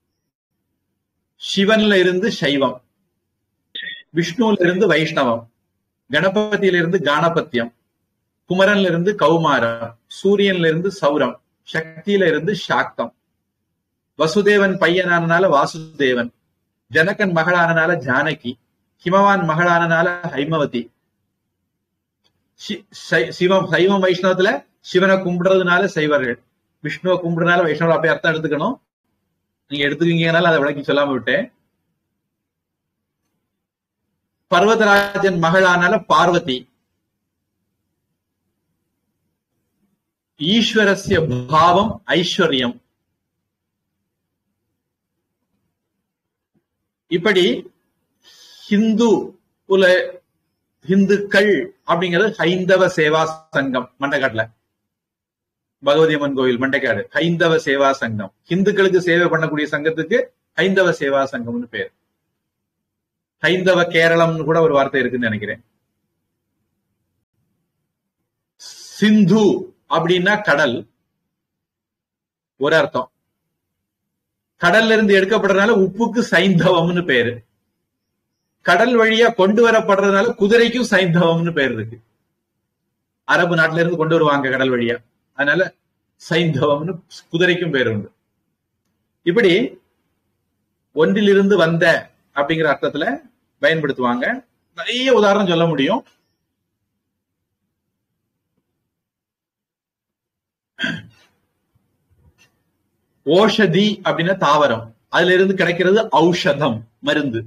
சிவன்ல இருந்து சைவம், விஷ்ணுல இருந்து வைஷ்ணவம், கணபதியில இருந்து கானபத்தியம், குமரன்ல இருந்து கௌமாரம், சூரியன்ல இருந்து சௌரம், சக்தியில இருந்து சாக்தம், வசுதேவன் பையனானனால வாசுதேவன், ஜனகன் மகளானனால ஜானகி, ஹிமவான் மகளானனால ஹைமவதி. சைவம் வைஷ்ணவத்துல சிவனை கும்பிடுறதுனால சைவர்கள், விஷ்ணுவை கும்பிடுறதுனால வைஷ்ணவ. அப்படி அர்த்தம் எடுத்துக்கணும், நீங்க எடுத்துக்கீங்கனால அதை விளக்கி சொல்லாம விட்டேன். பர்வதராஜன் மகளானால பார்வதி, ஈஸ்வரஸ்ய பாவம் ஐஸ்வர்யம். இப்படி ஹிந்துக்கள் அப்படிங்கிறது ஹைந்தவ சேவா சங்கம், மண்டைக்காட்டுல பகவதி அம்மன் கோவில் மண்டைக்காடு, ஹைந்தவ சேவா சங்கம். ஹிந்துக்களுக்கு சேவை பண்ணக்கூடிய சங்கத்துக்கு ஹைந்தவ சேவா சங்கம்னு பேர். ஹைந்தவ கேரளம்னு கூட ஒரு வார்த்தை இருக்குன்னு நினைக்கிறேன். சிந்து அப்படின்னா கடல் ஒரு அர்த்தம். கடல்ல இருந்து எடுக்கப்படுறதுனால உப்புக்கு சைந்தவம்னு பேரு. கடல் வழியா கொண்டு வரப்படுறதுனால குதிரைக்கும் சைந்தவம்னு பேர் இருக்கு. அரபு நாட்டில இருந்து கொண்டு வருவாங்க கடல் வழியா, அதனால சைந்தவம்னு குதிரைக்கும் பேர் உண்டு. இப்படி ஒன்றிலிருந்து வந்த அப்படிங்கிற அர்த்தத்துல பயன்படுத்துவாங்க. நிறைய உதாரணம் சொல்ல முடியும். ஓஷதி அப்படின்னா தாவரம், அதுல இருந்து கிடைக்கிறது ஔஷதம், மருந்து.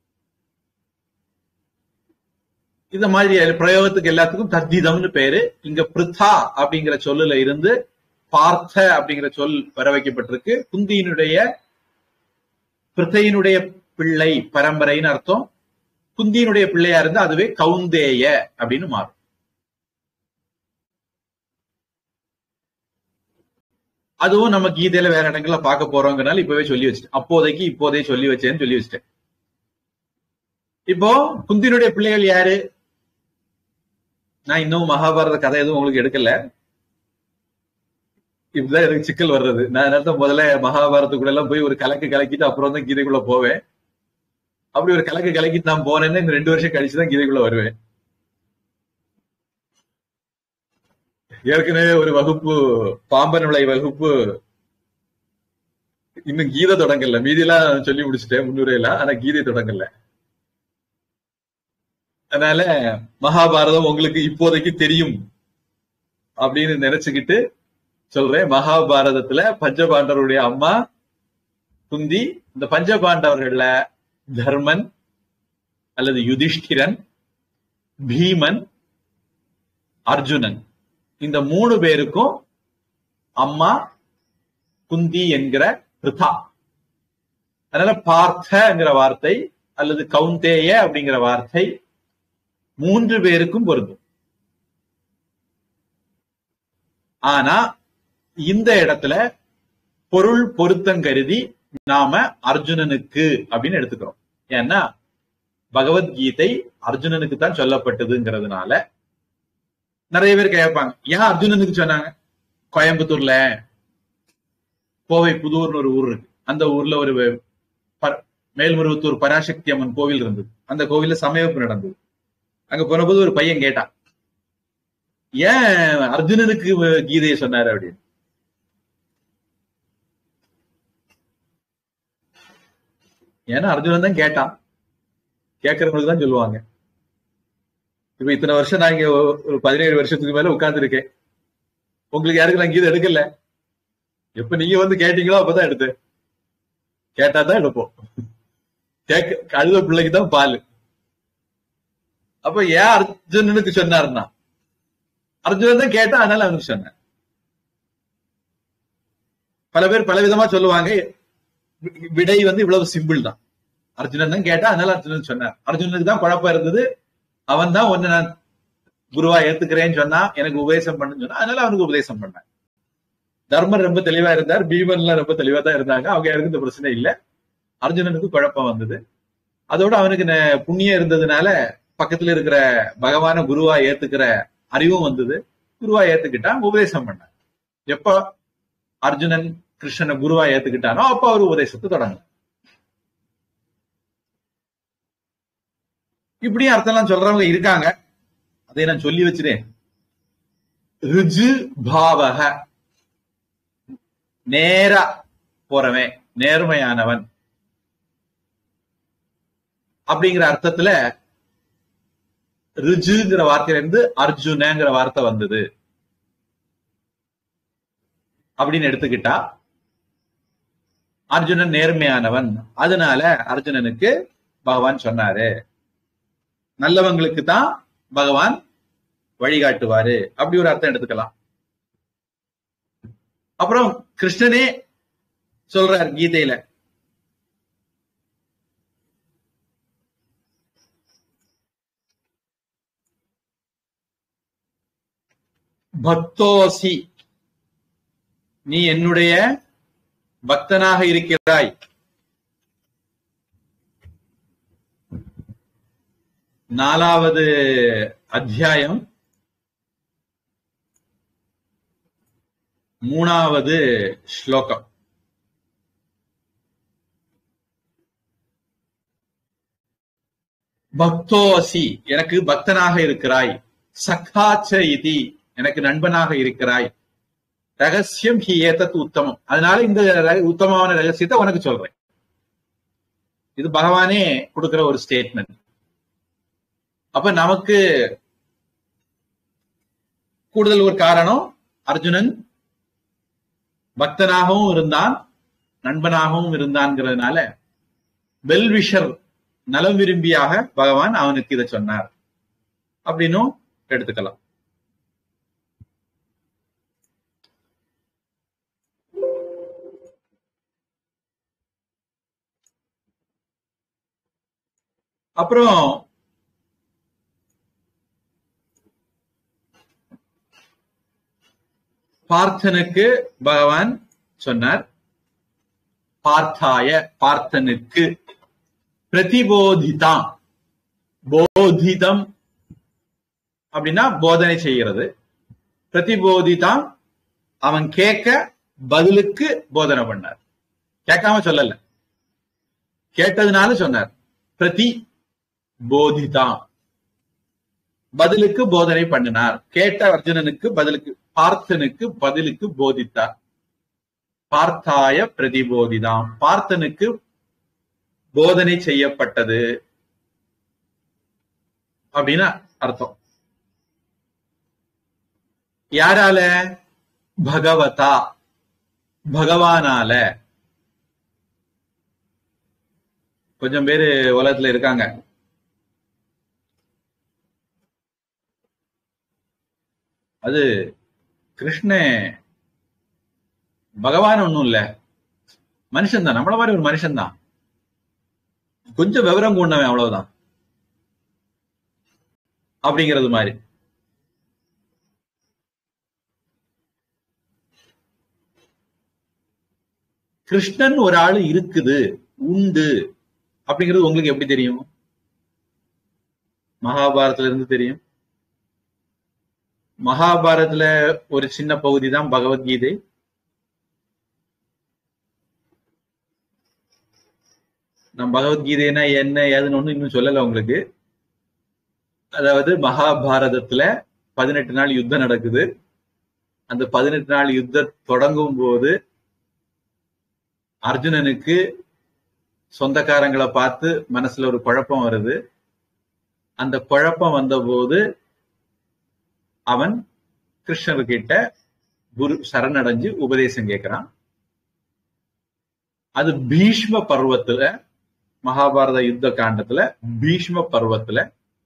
இந்த மாதிரி பிரயோகத்துக்கு எல்லாத்துக்கும் தத்திதம்னு பேரு. இங்க பிருத்தா அப்படிங்கிற சொல்லுல இருந்து பார்த்த அப்படிங்கிற சொல் வர வைக்கப்பட்டிருக்கு. குந்தியினுடைய பிருத்தையினுடைய பிள்ளை பரம்பரைன்னு அர்த்தம். குந்தியினுடைய பிள்ளையா இருந்தா அதுவே கவுந்தேய அப்படின்னு மாறும். அதுவும் நம்ம கீதையில வேற இடங்கள்ல பார்க்க போறோங்கிறனால இப்பவே சொல்லி வச்சுட்டேன். அப்போதைக்கு இப்போதே சொல்லி வச்சேன்னு சொல்லி வச்சுட்டேன். இப்போ குந்தியினுடைய பிள்ளைகள் யாரு? நான் இன்னும் மகாபாரத கதை எதுவும் உங்களுக்கு எடுக்கல. இப்படிதான் எனக்கு சிக்கல் வர்றது. நான் அதனால முதல்ல மகாபாரதத்துக்குள்ள எல்லாம் போய் ஒரு கலக்கு கலக்கிட்டு அப்புறம் தான் கீதைக்குள்ள போவேன். அப்படி ஒரு கலக்கு கலக்கிட்டு நான் போனேன்னு இந்த 2 வருஷம் கழிச்சுதான் கீதைக்குள்ள வருவேன். ஏற்கனவே ஒரு வகுப்பு, பாம்பன் விளை வகுப்பு, இன்னும் கீதை தொடங்கல. மீதியெல்லாம் சொல்லி முடிச்சுட்டேன் முன்னுரையெல்லாம், ஆனா கீதை தொடங்கல. அதனால மகாபாரதம் உங்களுக்கு இப்போதைக்கு தெரியும் அப்படின்னு நினைச்சுக்கிட்டு சொல்றேன். மகாபாரதத்துல பஞ்சபாண்டவருடைய அம்மா குந்தி இந்த பஞ்சபாண்டவர்கள்ல தர்மன் அல்லது யுதிஷ்டிரன், பீமன், அர்ஜுனன் இந்த 3 பேருக்கும் அம்மா குந்தி என்கிற பிருதா. அதனால பார்த்தங்கிற வார்த்தை அல்லது கௌந்தேய அப்படிங்கிற வார்த்தை 3 பேருக்கும் பொருந்தும். ஆனா இந்த இடத்துல பொருள் பொருத்தம் கருதி நாம அர்ஜுனனுக்கு அப்படின்னு எடுத்துக்கிறோம். ஏன்னா பகவத்கீதை அர்ஜுனனுக்கு தான் சொல்லப்பட்டதுங்கிறதுனால நிறைய பேர் கேட்பாங்க, ஏன் அர்ஜுனனுக்கு சொன்னாங்க? கோயம்புத்தூர்ல கோவை புதூர்னு ஒரு ஊர் இருக்கு. அந்த ஊர்ல ஒரு மேல்மருவத்தூர் பராசக்தி அம்மன் கோவில் இருந்தது. அந்த கோவில்ல சமயப்பு நடந்தது. அங்க போனபோது ஒரு பையன் கேட்டான், ஏன் அர்ஜுனனுக்கு கீதையை சொன்னாரு அப்படின்னு. ஏன்னா அர்ஜுனன் தான் கேட்டான், கேட்கறவங்களுக்கு தான் சொல்லுவாங்க. இப்ப இத்தனை வருஷம் நான் இங்க ஒரு 17 வருஷத்துக்கு மேல உட்கார்ந்து இருக்கேன். உங்களுக்கு யாருக்கு நான் கீதை எடுக்கல. எப்ப நீங்க வந்து கேட்டீங்களோ அப்பதான் எடுத்து கேட்டாதான் எடுப்போம். அழுத பிள்ளைக்கு தான் பால். அப்ப ஏன் அர்ஜுனனுக்கு சொன்னாருன்னா அர்ஜுனன் தான் கேட்டா, அதனால அவனுக்கு சொன்ன. பல பேர் பல விதமா சொல்லுவாங்க. விடை வந்து இவ்வளவு சிம்பிள் தான். அர்ஜுனன் தான் கேட்டா, அதனால அர்ஜுனன் சொன்னார். அர்ஜுனனுக்கு தான் குழப்பம் இருந்தது. அவன் தான் ஒன்னு நான் குருவா ஏத்துக்கிறேன்னு சொன்னா, எனக்கு உபதேசம் பண்ணுன்னு சொன்னா, அதனால அவனுக்கு உபதேசம் பண்ணேன். தர்மர் ரொம்ப தெளிவா இருந்தார், பீமன்லாம் ரொம்ப தெளிவா தான் இருந்தாங்க. அவங்க யாருக்கு இந்த பிரச்சனை இல்லை. அர்ஜுனனுக்கு குழப்பம் வந்தது. அதோட அவனுக்கு புண்ணியம் இருந்ததுனால பக்கத்துல இருக்கிற பகவான குருவா ஏத்துக்கிற அறிவும் வந்தது. குருவா ஏத்துக்கிட்டான், உபதேசம் பண்ணான். எப்ப அர்ஜுனன் கிருஷ்ணனை குருவா ஏத்துக்கிட்டானோ அப்ப அவர் உபதேசத்தை தொடங்க. இப்படியும் அர்த்தம்லாம் சொல்றவங்க இருக்காங்க. அதை நான் சொல்லி வச்சிருக்கேன். ருஜு பாவக, நேரா போறவன், நேர்மையானவன் அப்படிங்கிற அர்த்தத்துல ருஜுங்கிற வார்த்தையில இருந்து அர்ஜுனங்கிற வார்த்தை வந்தது அப்படின்னு எடுத்துக்கிட்டா, அர்ஜுனன் நேர்மையானவன், அதனால அர்ஜுனனுக்கு பகவான் சொன்னாரு. நல்லவங்களுக்கு தான் பகவான் வழிகாட்டுவாரு, அப்படி ஒரு அர்த்தம் எடுத்துக்கலாம். அப்புறம் கிருஷ்ணனே சொல்றார் கீதையில, பக்தோசி, நீ என்னுடைய பக்தனாக இருக்கிறாய். 4வது அத்தியாயம் 3வது ஸ்லோகம். பக்தோசி, எனக்கு பக்தனாக இருக்கிறாய். சகாச்ச இதி, எனக்கு நண்பனாக இருக்கிறாய். ரகசியம் ஹி ஏதத் உத்தமம், அதனால இந்த உத்தமமான ரகசியத்தை உனக்கு சொல்றேன். இது பகவானே கொடுக்கிற ஒரு ஸ்டேட்மெண்ட். அப்ப நமக்கு கூடுதல் ஒரு காரணம், அர்ஜுனன் பக்தனாகவும் இருந்தான், நண்பனாகவும் இருந்தான்ங்கிறதுனால வெல்விஷர், நலம் விரும்பியாக பகவான் அவனுக்கு இதை சொன்னார் அப்படின்னும் எடுத்துக்கலாம். அப்புறம் பார்த்தனுக்கு பகவான் சொன்னார். பார்த்தாய, பார்த்தனுக்கு. பிரதிபோதிதாம், போதிதம் அப்படின்னா போதனை செய்கிறது. பிரதிபோதிதாம், அவன் கேட்க பதிலுக்கு போதனை பண்ணார். கேட்காம சொல்லல, கேட்டதுனால சொன்னார். பிரதி போதிதாம், பதிலுக்கு போதனை பண்ணினார். கேட்ட அர்ஜுனனுக்கு பதிலுக்கு, பார்த்தனுக்கு பதிலுக்கு போதித்தார். பார்த்தாய பிரதிபோதிதாம், பார்த்தனுக்கு போதனை செய்யப்பட்டது அப்படின்னு அர்த்தம். யாரால? பகவதா, பகவானால. கொஞ்சம் பேரு உலகத்துல இருக்காங்க. அது கிருஷ்ண பகவான் ஒண்ணும் இல்ல, மனுஷன் தான், நம்மள மாதிரி ஒரு மனுஷன் தான், கொஞ்சம் விவரம் கொண்டவன் அவ்வளவுதான் அப்படிங்கிறது மாதிரி. கிருஷ்ணன் ஒரு ஆளு இருக்குது, உண்டு அப்படிங்கிறது உங்களுக்கு எப்படி தெரியும்? மகாபாரதத்துல இருந்து தெரியும். மகாபாரதத்துல ஒரு சின்ன பகுதி தான் பகவத்கீதை. நான் பகவத்கீதைனா என்ன ஏதுன்னு ஒண்ணு இன்னும் சொல்லல உங்களுக்கு. அதாவது மகாபாரதத்துல 18 நாள் யுத்தம் நடக்குது. அந்த 18 நாள் யுத்தம் தொடங்கும் போது அர்ஜுனனுக்கு சொந்தக்காரங்களை பார்த்து மனசுல ஒரு குழப்பம் வருது. அந்த குழப்பம் வந்த போது அவன் கிருஷ்ணர்கிட்ட குரு சரணடைஞ்சு உபதேசம் கேட்கிறான். அது பீஷ்ம பர்வத்துல, மகாபாரத யுத்த காண்டத்துல பீஷ்ம பர்வத்துல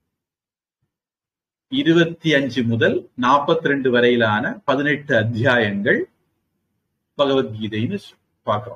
25 முதல் 42 வரையிலான 18 அத்தியாயங்கள் பகவத்கீதைன்னு பார்க்கிறோம்.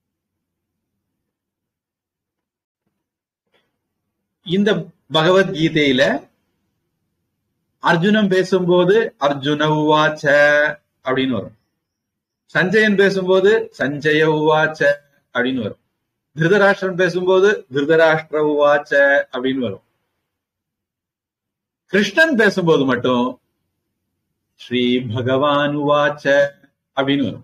இந்த பகவத்கீதையில அர்ஜுனன் பேசும்போது அர்ஜுன உவாச்ச அப்படின்னு வரும். சஞ்சயன் பேசும்போது சஞ்சய உவாச்ச அப்படின்னு வரும். திருதராஷ்டிரன் பேசும்போது திருதராஷ்டிர உவாச்ச அப்படின்னு வரும். கிருஷ்ணன் பேசும்போது மட்டும் ஸ்ரீ பகவான் உவாச்ச அப்படின்னு வரும்.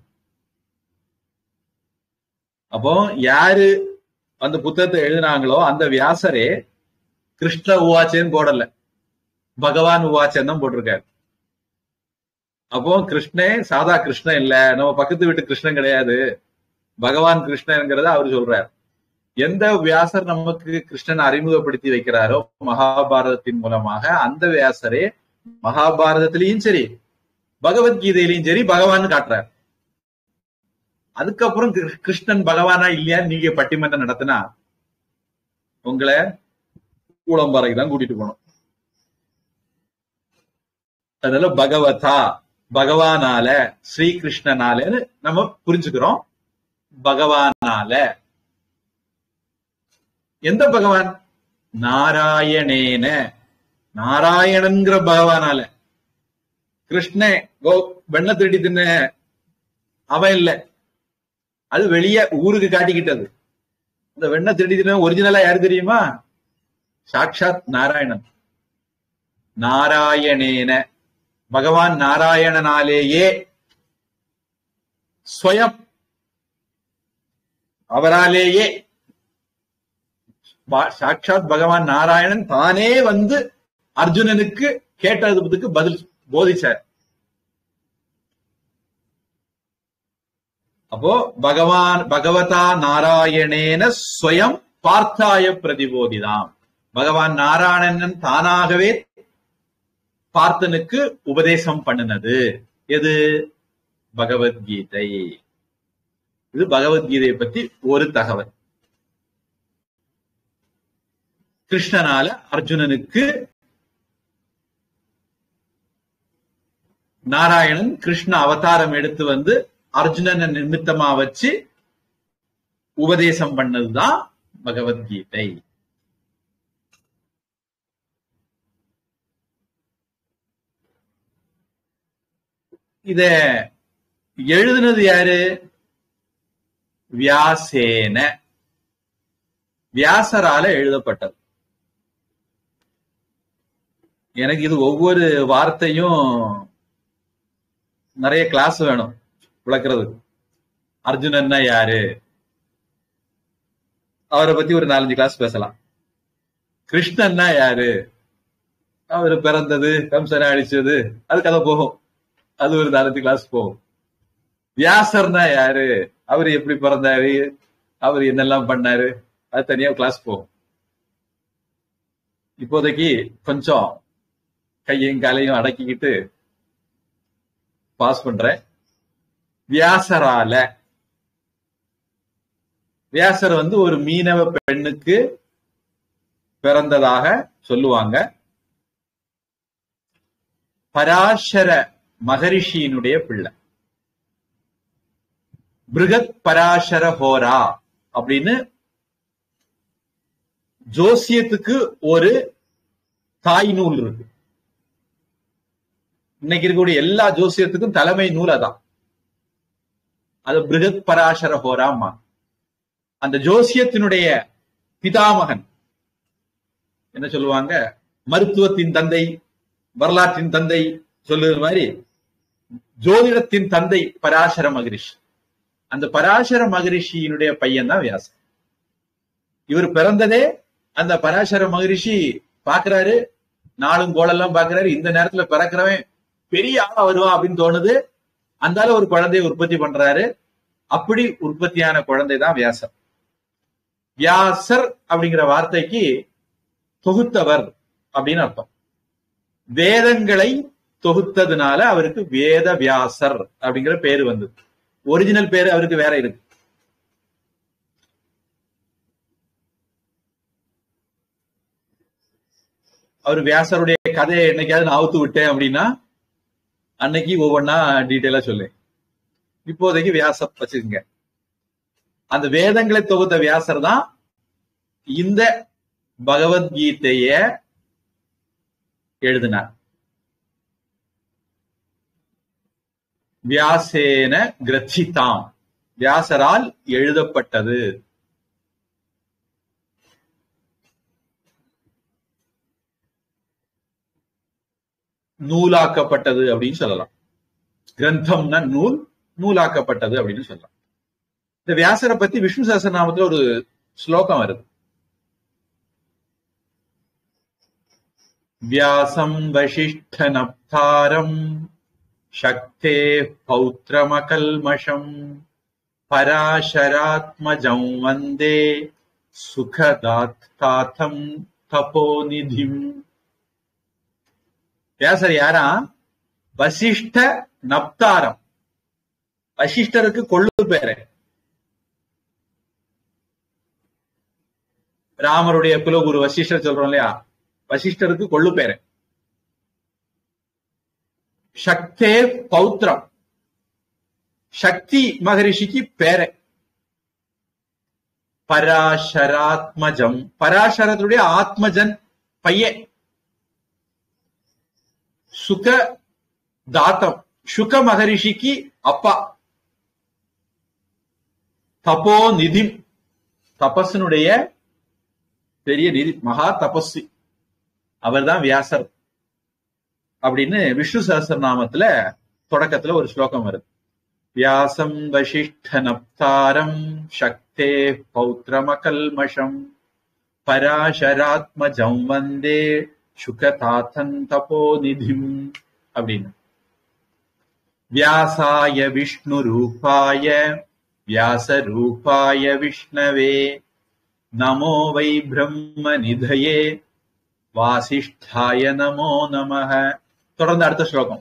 அப்போ யாரு அந்த புத்தகத்தை எழுதினாங்களோ அந்த வியாசரே கிருஷ்ண உவாச்சேன்னு போடல, பகவான் உவாச்சன் தான் போட்டிருக்காரு. அப்போ கிருஷ்ணே சாதா கிருஷ்ணன் இல்ல, நம்ம பக்கத்து வீட்டு கிருஷ்ணன் கிடையாது, பகவான் கிருஷ்ணன்ங்கிறத அவர் சொல்றார். எந்த வியாசர் நமக்கு கிருஷ்ணன் அறிமுகப்படுத்தி வைக்கிறாரோ மகாபாரதத்தின் மூலமாக, அந்த வியாசரே மகாபாரதத்திலையும் சரி பகவத்கீதையிலையும் சரி பகவான் காட்டுறார். அதுக்கப்புறம் கிருஷ்ணன் பகவானா இல்லையான்னு நீங்க பட்டிமன்றம் நடத்தினா உங்களை கூளம்பாறைக்கு தான் கூட்டிட்டு போனோம். அதனால பகவதா, பகவானால, ஸ்ரீகிருஷ்ணனாலன்னு நம்ம புரிஞ்சுக்கிறோம். பகவானால, எந்த பகவான்? நாராயணேன, நாராயணன்கிற பகவானால. கிருஷ்ண வெண்ண திருடி தின்ன அவன் இல்ல, அது வெளியே ஊருக்கு காட்டிக்கிட்டது. இந்த வெண்ண திருடி தின்ன ஒரிஜினலா யாரு தெரியுமா? சாட்சாத் நாராயணன். நாராயணேன, பகவான் நாராயணனாலேயே, ஸ்வயம் அவராலேயே, சாட்சாத் பகவான் நாராயணன் தானே வந்து அர்ஜுனனுக்கு கேட்டதுக்கு பதில் போதிச்சார். அப்போ பகவான் பகவதா நாராயணேன ஸ்வயம் பார்த்தாய பிரதிபோதிதாம். பகவான் நாராயணன் தானாகவே பார்த்தனுக்கு உபதேசம் பண்ணினது எது? பகவத்கீதை. இது பகவத்கீதையை பத்தி ஒரு தகவல். கிருஷ்ணனால அர்ஜுனனுக்கு நாராயணன் கிருஷ்ண அவதாரம் எடுத்து வந்து அர்ஜுனனை நிமித்தமா வச்சு உபதேசம் பண்ணதுதான் பகவத்கீதை. இத எழுதுனது யாரு? வியாசேன, வியாசரால எழுதப்பட்டது. எனக்கு இது ஒவ்வொரு வார்த்தையும் நிறைய கிளாஸ் வேணும் விளக்குறது. அர்ஜுனன்னா யாரு, அவரை பத்தி ஒரு 4-5 கிளாஸ் பேசலாம். கிருஷ்ணன்னா யாரு, அவரு பிறந்தது, கம்சனை அழிச்சது, அது கதை போகும், அது ஒரு 4-5 கிளாஸ் போகும். வியாசர்னா யாரு, அவரு எப்படி பிறந்தாரு, அவரு என்னெல்லாம் பண்ணாரு, அது தனியா கிளாஸ் போகும். இப்போதைக்கு கொஞ்சம் கையும் காலையும் அடக்கிக்கிட்டு பாஸ் பண்றேன். வியாசரால, வியாசர் ஒரு மீனவ பெண்ணுக்கு பிறந்ததாக சொல்லுவாங்க. பராசர மகரிஷியினுடைய பிள்ளை. பிருகத் பராசர ஹோரா அப்படின்னு ஜோசியத்துக்கு ஒரு தாய் நூல் இருக்கு. இன்னைக்கு இருக்கக்கூடிய எல்லா ஜோசியத்துக்கும் தலைமை நூல் அதான். அது பிருகத் பராசர ஹோராமா. அந்த ஜோசியத்தினுடைய பிதாமகன் என்ன சொல்லுவாங்க, மருத்துவத்தின் தந்தை, வரலாற்றின் தந்தை சொல்லுற மாதிரி ஜோதிடத்தின் தந்தை பராசர மகரிஷி. அந்த பராசர மகரிஷியினுடைய பையன் தான் வியாசர். இவர் பிறந்ததே அந்த பராசர மகரிஷி பாக்குறாரு, நாளும் கோளெல்லாம் பாக்குறாரு, இந்த நேரத்துல பிறக்கிறவன் பெரிய ஆளா வருவான் அப்படின்னு தோணுது. அந்தால ஒரு குழந்தையை உற்பத்தி பண்றாரு. அப்படி உற்பத்தியான குழந்தை தான் வியாசர். வியாசர் அப்படிங்கிற வார்த்தைக்கு தொகுத்தவர் அப்படின்னு அர்த்தம். வேதங்களை தொகுத்ததுனால அவருக்கு வேத வியாசர் அப்படிங்கிற பேரு வந்தது. ஒரிஜினல் பேரு அவருக்கு வேற இருக்கு. அவர் வியாசருடைய கதையை என்னைக்காவது நான் அவுத்து விட்டேன் அப்படின்னா அன்னைக்கு ஒவ்வொன்னா டீட்டெயிலா சொல்லு. இப்போதைக்கு வியாசர் வச்சுக்கோங்க. அந்த வேதங்களை தொகுத்த வியாசர் தான் இந்த பகவத்கீதைய எழுதினார். வியாசேன கிரச்சிதாம், வியாசரால் எழுதப்பட்டது. நூலாக்கப்பட்டது அப்படின்னு சொல்லலாம். கிரந்தம்னா நூல், நூலாக்கப்பட்டது அப்படின்னு சொல்லலாம். இந்த வியாசரை பத்தி விஷ்ணு சஹஸ்ரநாமத்துல ஒரு ஸ்லோகம் வருது. வியாசம் வசிஷ்ட நப்தாரம் சக்தே பௌத்ரமகல்மஷம் பராசராத்மஜம் வந்தே சுகதாத்தாதம் தபோநிதிம். வியாசர் யாரா? வசிஷ்ட நப்தாரம். வசிஷ்டருக்கு கொள்ளு பேரு. ராமருடைய குலகுரு வசிஷ்டர் சொல்றோம் இல்லையா, வசிஷ்டருக்கு கொள்ளு பேரு. சக்தே பௌத்ரம், சக்தி மகரிஷிக்கு பேரு. பராசராத்மஜம், பராசரத்துடைய ஆத்மஜன் பையன். சுக தாத்தம், சுக மகரிஷிக்கு அப்பா. தபோ நிதிம், தபஸினுடைய பெரிய நிதி, மகா தபஸ்வி. அவர் தான் வியாசர் அப்படின்னு விஷ்ணு சஹஸ்ரநாமத்துல தொடக்கத்துல ஒரு ஸ்லோகம் வருது. வியாசம் வசிஷ்ட நப்தாரம் சக்தே பௌத்ரமகல்மஷம் பராசராத்மஜம் வந்தே சுகதாத்தம் தபோநிதிம் அப்படின்னு. வியாசாய விஷ்ணு ரூபாய வியாச ரூபாய விஷ்ணவே நமோ வை பிரம்ம நிதயே வாசிஷ்டாய நமோ நமஹ. தொடர்ந்து அடுத்த ஸ்லோகம்.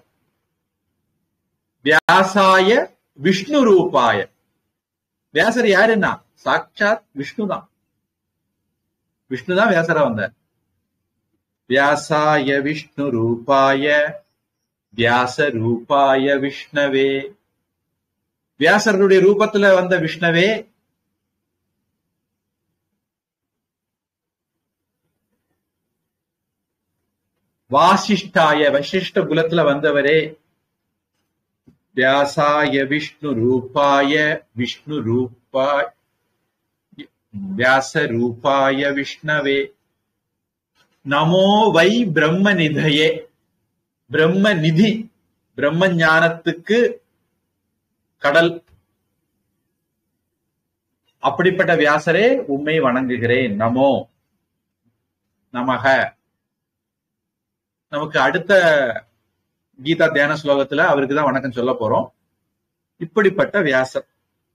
வியாசாய விஷ்ணு ரூபாய. வியாசர் யாருன்னா சாட்சாத் விஷ்ணு தான். விஷ்ணு தான் வியாசரா வந்தார். வியாசாய விஷ்ணு ரூபாய வியாச ரூபாய விஷ்ணவே. வியாசருடைய ரூபத்துல வந்த விஷ்ணவே வாசிஷ்டாய, வசிஷ்ட குலத்துல வந்தவரே. வியாசாய விஷ்ணு ரூபாய விஷ்ணு ரூபாய வியாச ரூபாய விஷ்ணவே நமோ வை பிரம்ம நிதயே. பிரம்ம நிதி, பிரம்ம ஞானத்துக்கு கடல். அப்படிப்பட்ட வியாசரே உம்மை வணங்குகிறேன். நமோ நமக. நமக்கு அடுத்த கீதா தியான ஸ்லோகத்துல அவருக்கு தான் வணக்கம் சொல்ல போறோம். இப்படிப்பட்ட வியாசர்.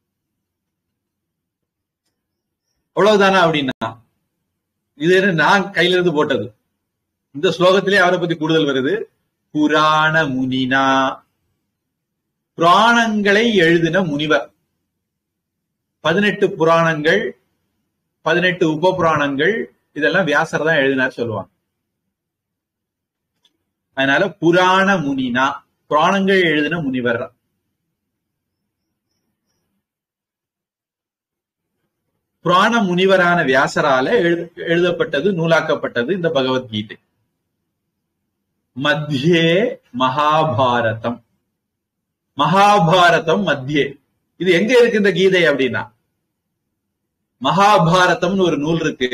அவ்வளவுதானா அப்படின்னா, இது நான் கையில இருந்து போட்டது. இந்த ஸ்லோகத்திலே அவரை பத்தி கூடுதல் வருது. புராண முனினா, புராணங்களை எழுதின முனிவர். 18 புராணங்கள், 18 உப புராணங்கள் இதெல்லாம் வியாசர் தான் எழுதினார் சொல்லுவாங்க. அதனால புராண முனினா, புராணங்கள் எழுதின முனிவர். புராண முனிவரான வியாசரால எழுதப்பட்டது, நூலாக்கப்பட்டது இந்த பகவத்கீதை. மத்தியே மகாபாரதம். மகாபாரதம் மத்தியே. இது எங்க இருக்கு இந்த கீதை அப்படின்னா, மகாபாரதம்னு ஒரு நூல் இருக்கு.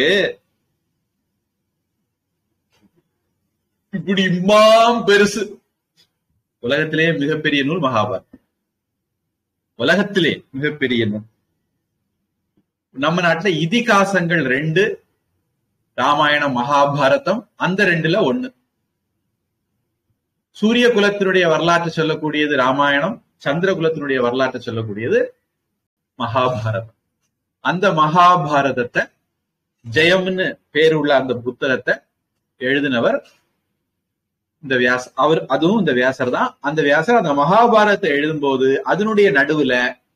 இப்படி இம்மாம் பெருசு. உலகத்திலே மிகப்பெரிய நூல் மகாபாரதம். உலகத்திலே மிகப்பெரிய நூல். நம்ம நாட்டுல இதிகாசங்கள் 2, ராமாயணம் மகாபாரதம். அந்த 2ல 1. சூரிய குலத்தினுடைய வரலாற்று சொல்லக்கூடியது ராமாயணம், சந்திர குலத்தினுடைய வரலாற்று சொல்லக்கூடியது மகாபாரதம். அந்த மகாபாரதத்தை, ஜெயம்னு பேருள்ள அந்த புத்தகத்தை எழுதினவர் இந்த வியாசர். அவர் அதுவும் இந்த வியாசர் தான். அந்த வியாசர் அந்த மகாபாரதத்தை எழுதும் போது அதனுடைய நடுவுல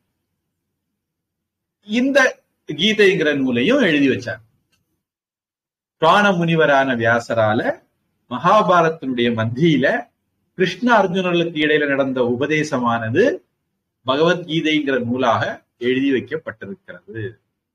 இந்த கீதைங்கிற நூலையும் எழுதி வச்சார். புராண முனிவரான வியாசரால மகாபாரதத்தினுடைய மத்தியில கிருஷ்ண அர்ஜுனர்களுக்கு இடையில நடந்த உபதேசமானது பகவத்கீதைங்கிற நூலாக எழுதி வைக்கப்பட்டிருக்கிறது.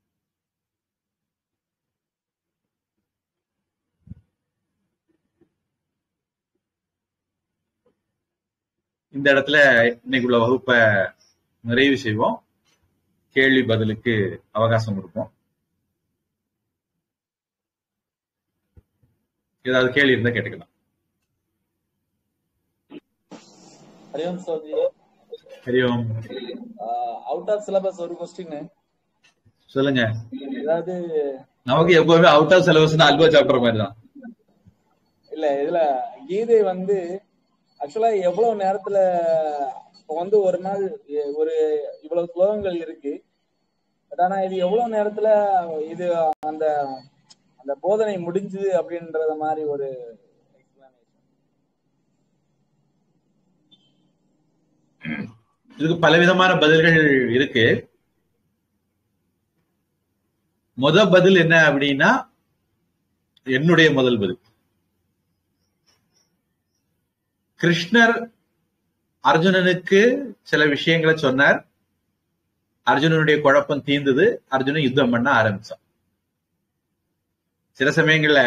இந்த இடத்துல இன்னைக்குள்ள வகுப்பை நிறைவு செய்வோம். கேள்வி பதிலுக்கு அவகாசம் கொடுப்போம். ஏதாவது கேள்வி இருந்தா கேட்டுக்கலாம். ஹரிஓம் சோதி. ஹரிஓம். அவுட் ஆஃப் சிலபஸ் ஒரு क्वेश्चन சொல்லுங்க. அதாவது நமக்கு எப்பவுமே அவுட் ஆஃப் சிலபஸ்னா அல்வா சாப்பிடுற மாதிரி தான். இல்ல, இதுல கீதை ஆக்சுவலா எவ்வளவு நேரத்துல ஒரு நாள் ஒரு இவ்வளவு ஸ்லோகங்கள் இருக்கு. ஆனா இது எவ்வளவு நேரத்துல இது அந்த அந்த போதனை முடிஞ்சது அப்படின்றத மாதிரி ஒரு இதுக்கு பலவிதமான பதில்கள் இருக்கு. பதில் என்ன அப்படின்னா, என்னுடைய முதல் பதில், கிருஷ்ணர் அர்ஜுனனுக்கு சில விஷயங்களை சொன்னார். அர்ஜுனனுடைய குழப்பம் தீர்ந்தது. அர்ஜுனன் யுத்தம் பண்ண ஆரம்பிச்சான். சில சமயங்கள்ல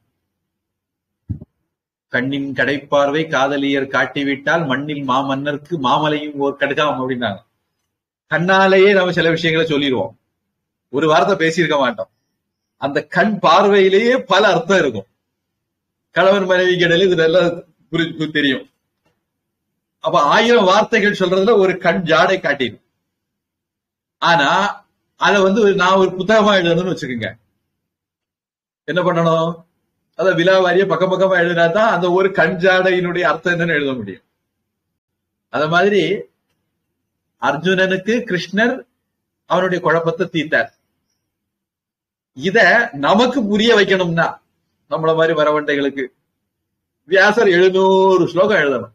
கண்ணின் கடைப்பார்வை காதலியர் காட்டிவிட்டால் மண்ணில் மாமன்னருக்கு மாமலையும் ஓர் கடுகாம் அப்படின்னாங்க. கண்ணாலேயே நம்ம சில விஷயங்களை சொல்லிடுவோம், ஒரு வார்த்தை பேசியிருக்க மாட்டோம். அந்த கண் பார்வையிலேயே பல அர்த்தம் இருக்கும். கணவன் மனைவி இடையில இது நல்லா தெரியும். அப்ப 1000 வார்த்தைகள் சொல்றதுல ஒரு கண் ஜாடை காட்டிடும். ஆனா அத நான் ஒரு புத்தகமா எழுதணும்னு வச்சுக்கோங்க, என்ன பண்ணணும்? அத விலாவாரிய பக்கம் பக்கமா எழுதினா தான் அந்த ஒரு கண் ஜாடையினுடைய அர்த்தம் என்னன்னு எழுத முடியும். அத மாதிரி அர்ஜுனனுக்கு கிருஷ்ணர் அவனுடைய குழப்பத்தை தீர்த்தார். இத நமக்கு புரிய வைக்கணும்னா, நம்மள மாதிரி வரவண்டைகளுக்கு வியாசர் 700 ஸ்லோகம் எழுதணும்.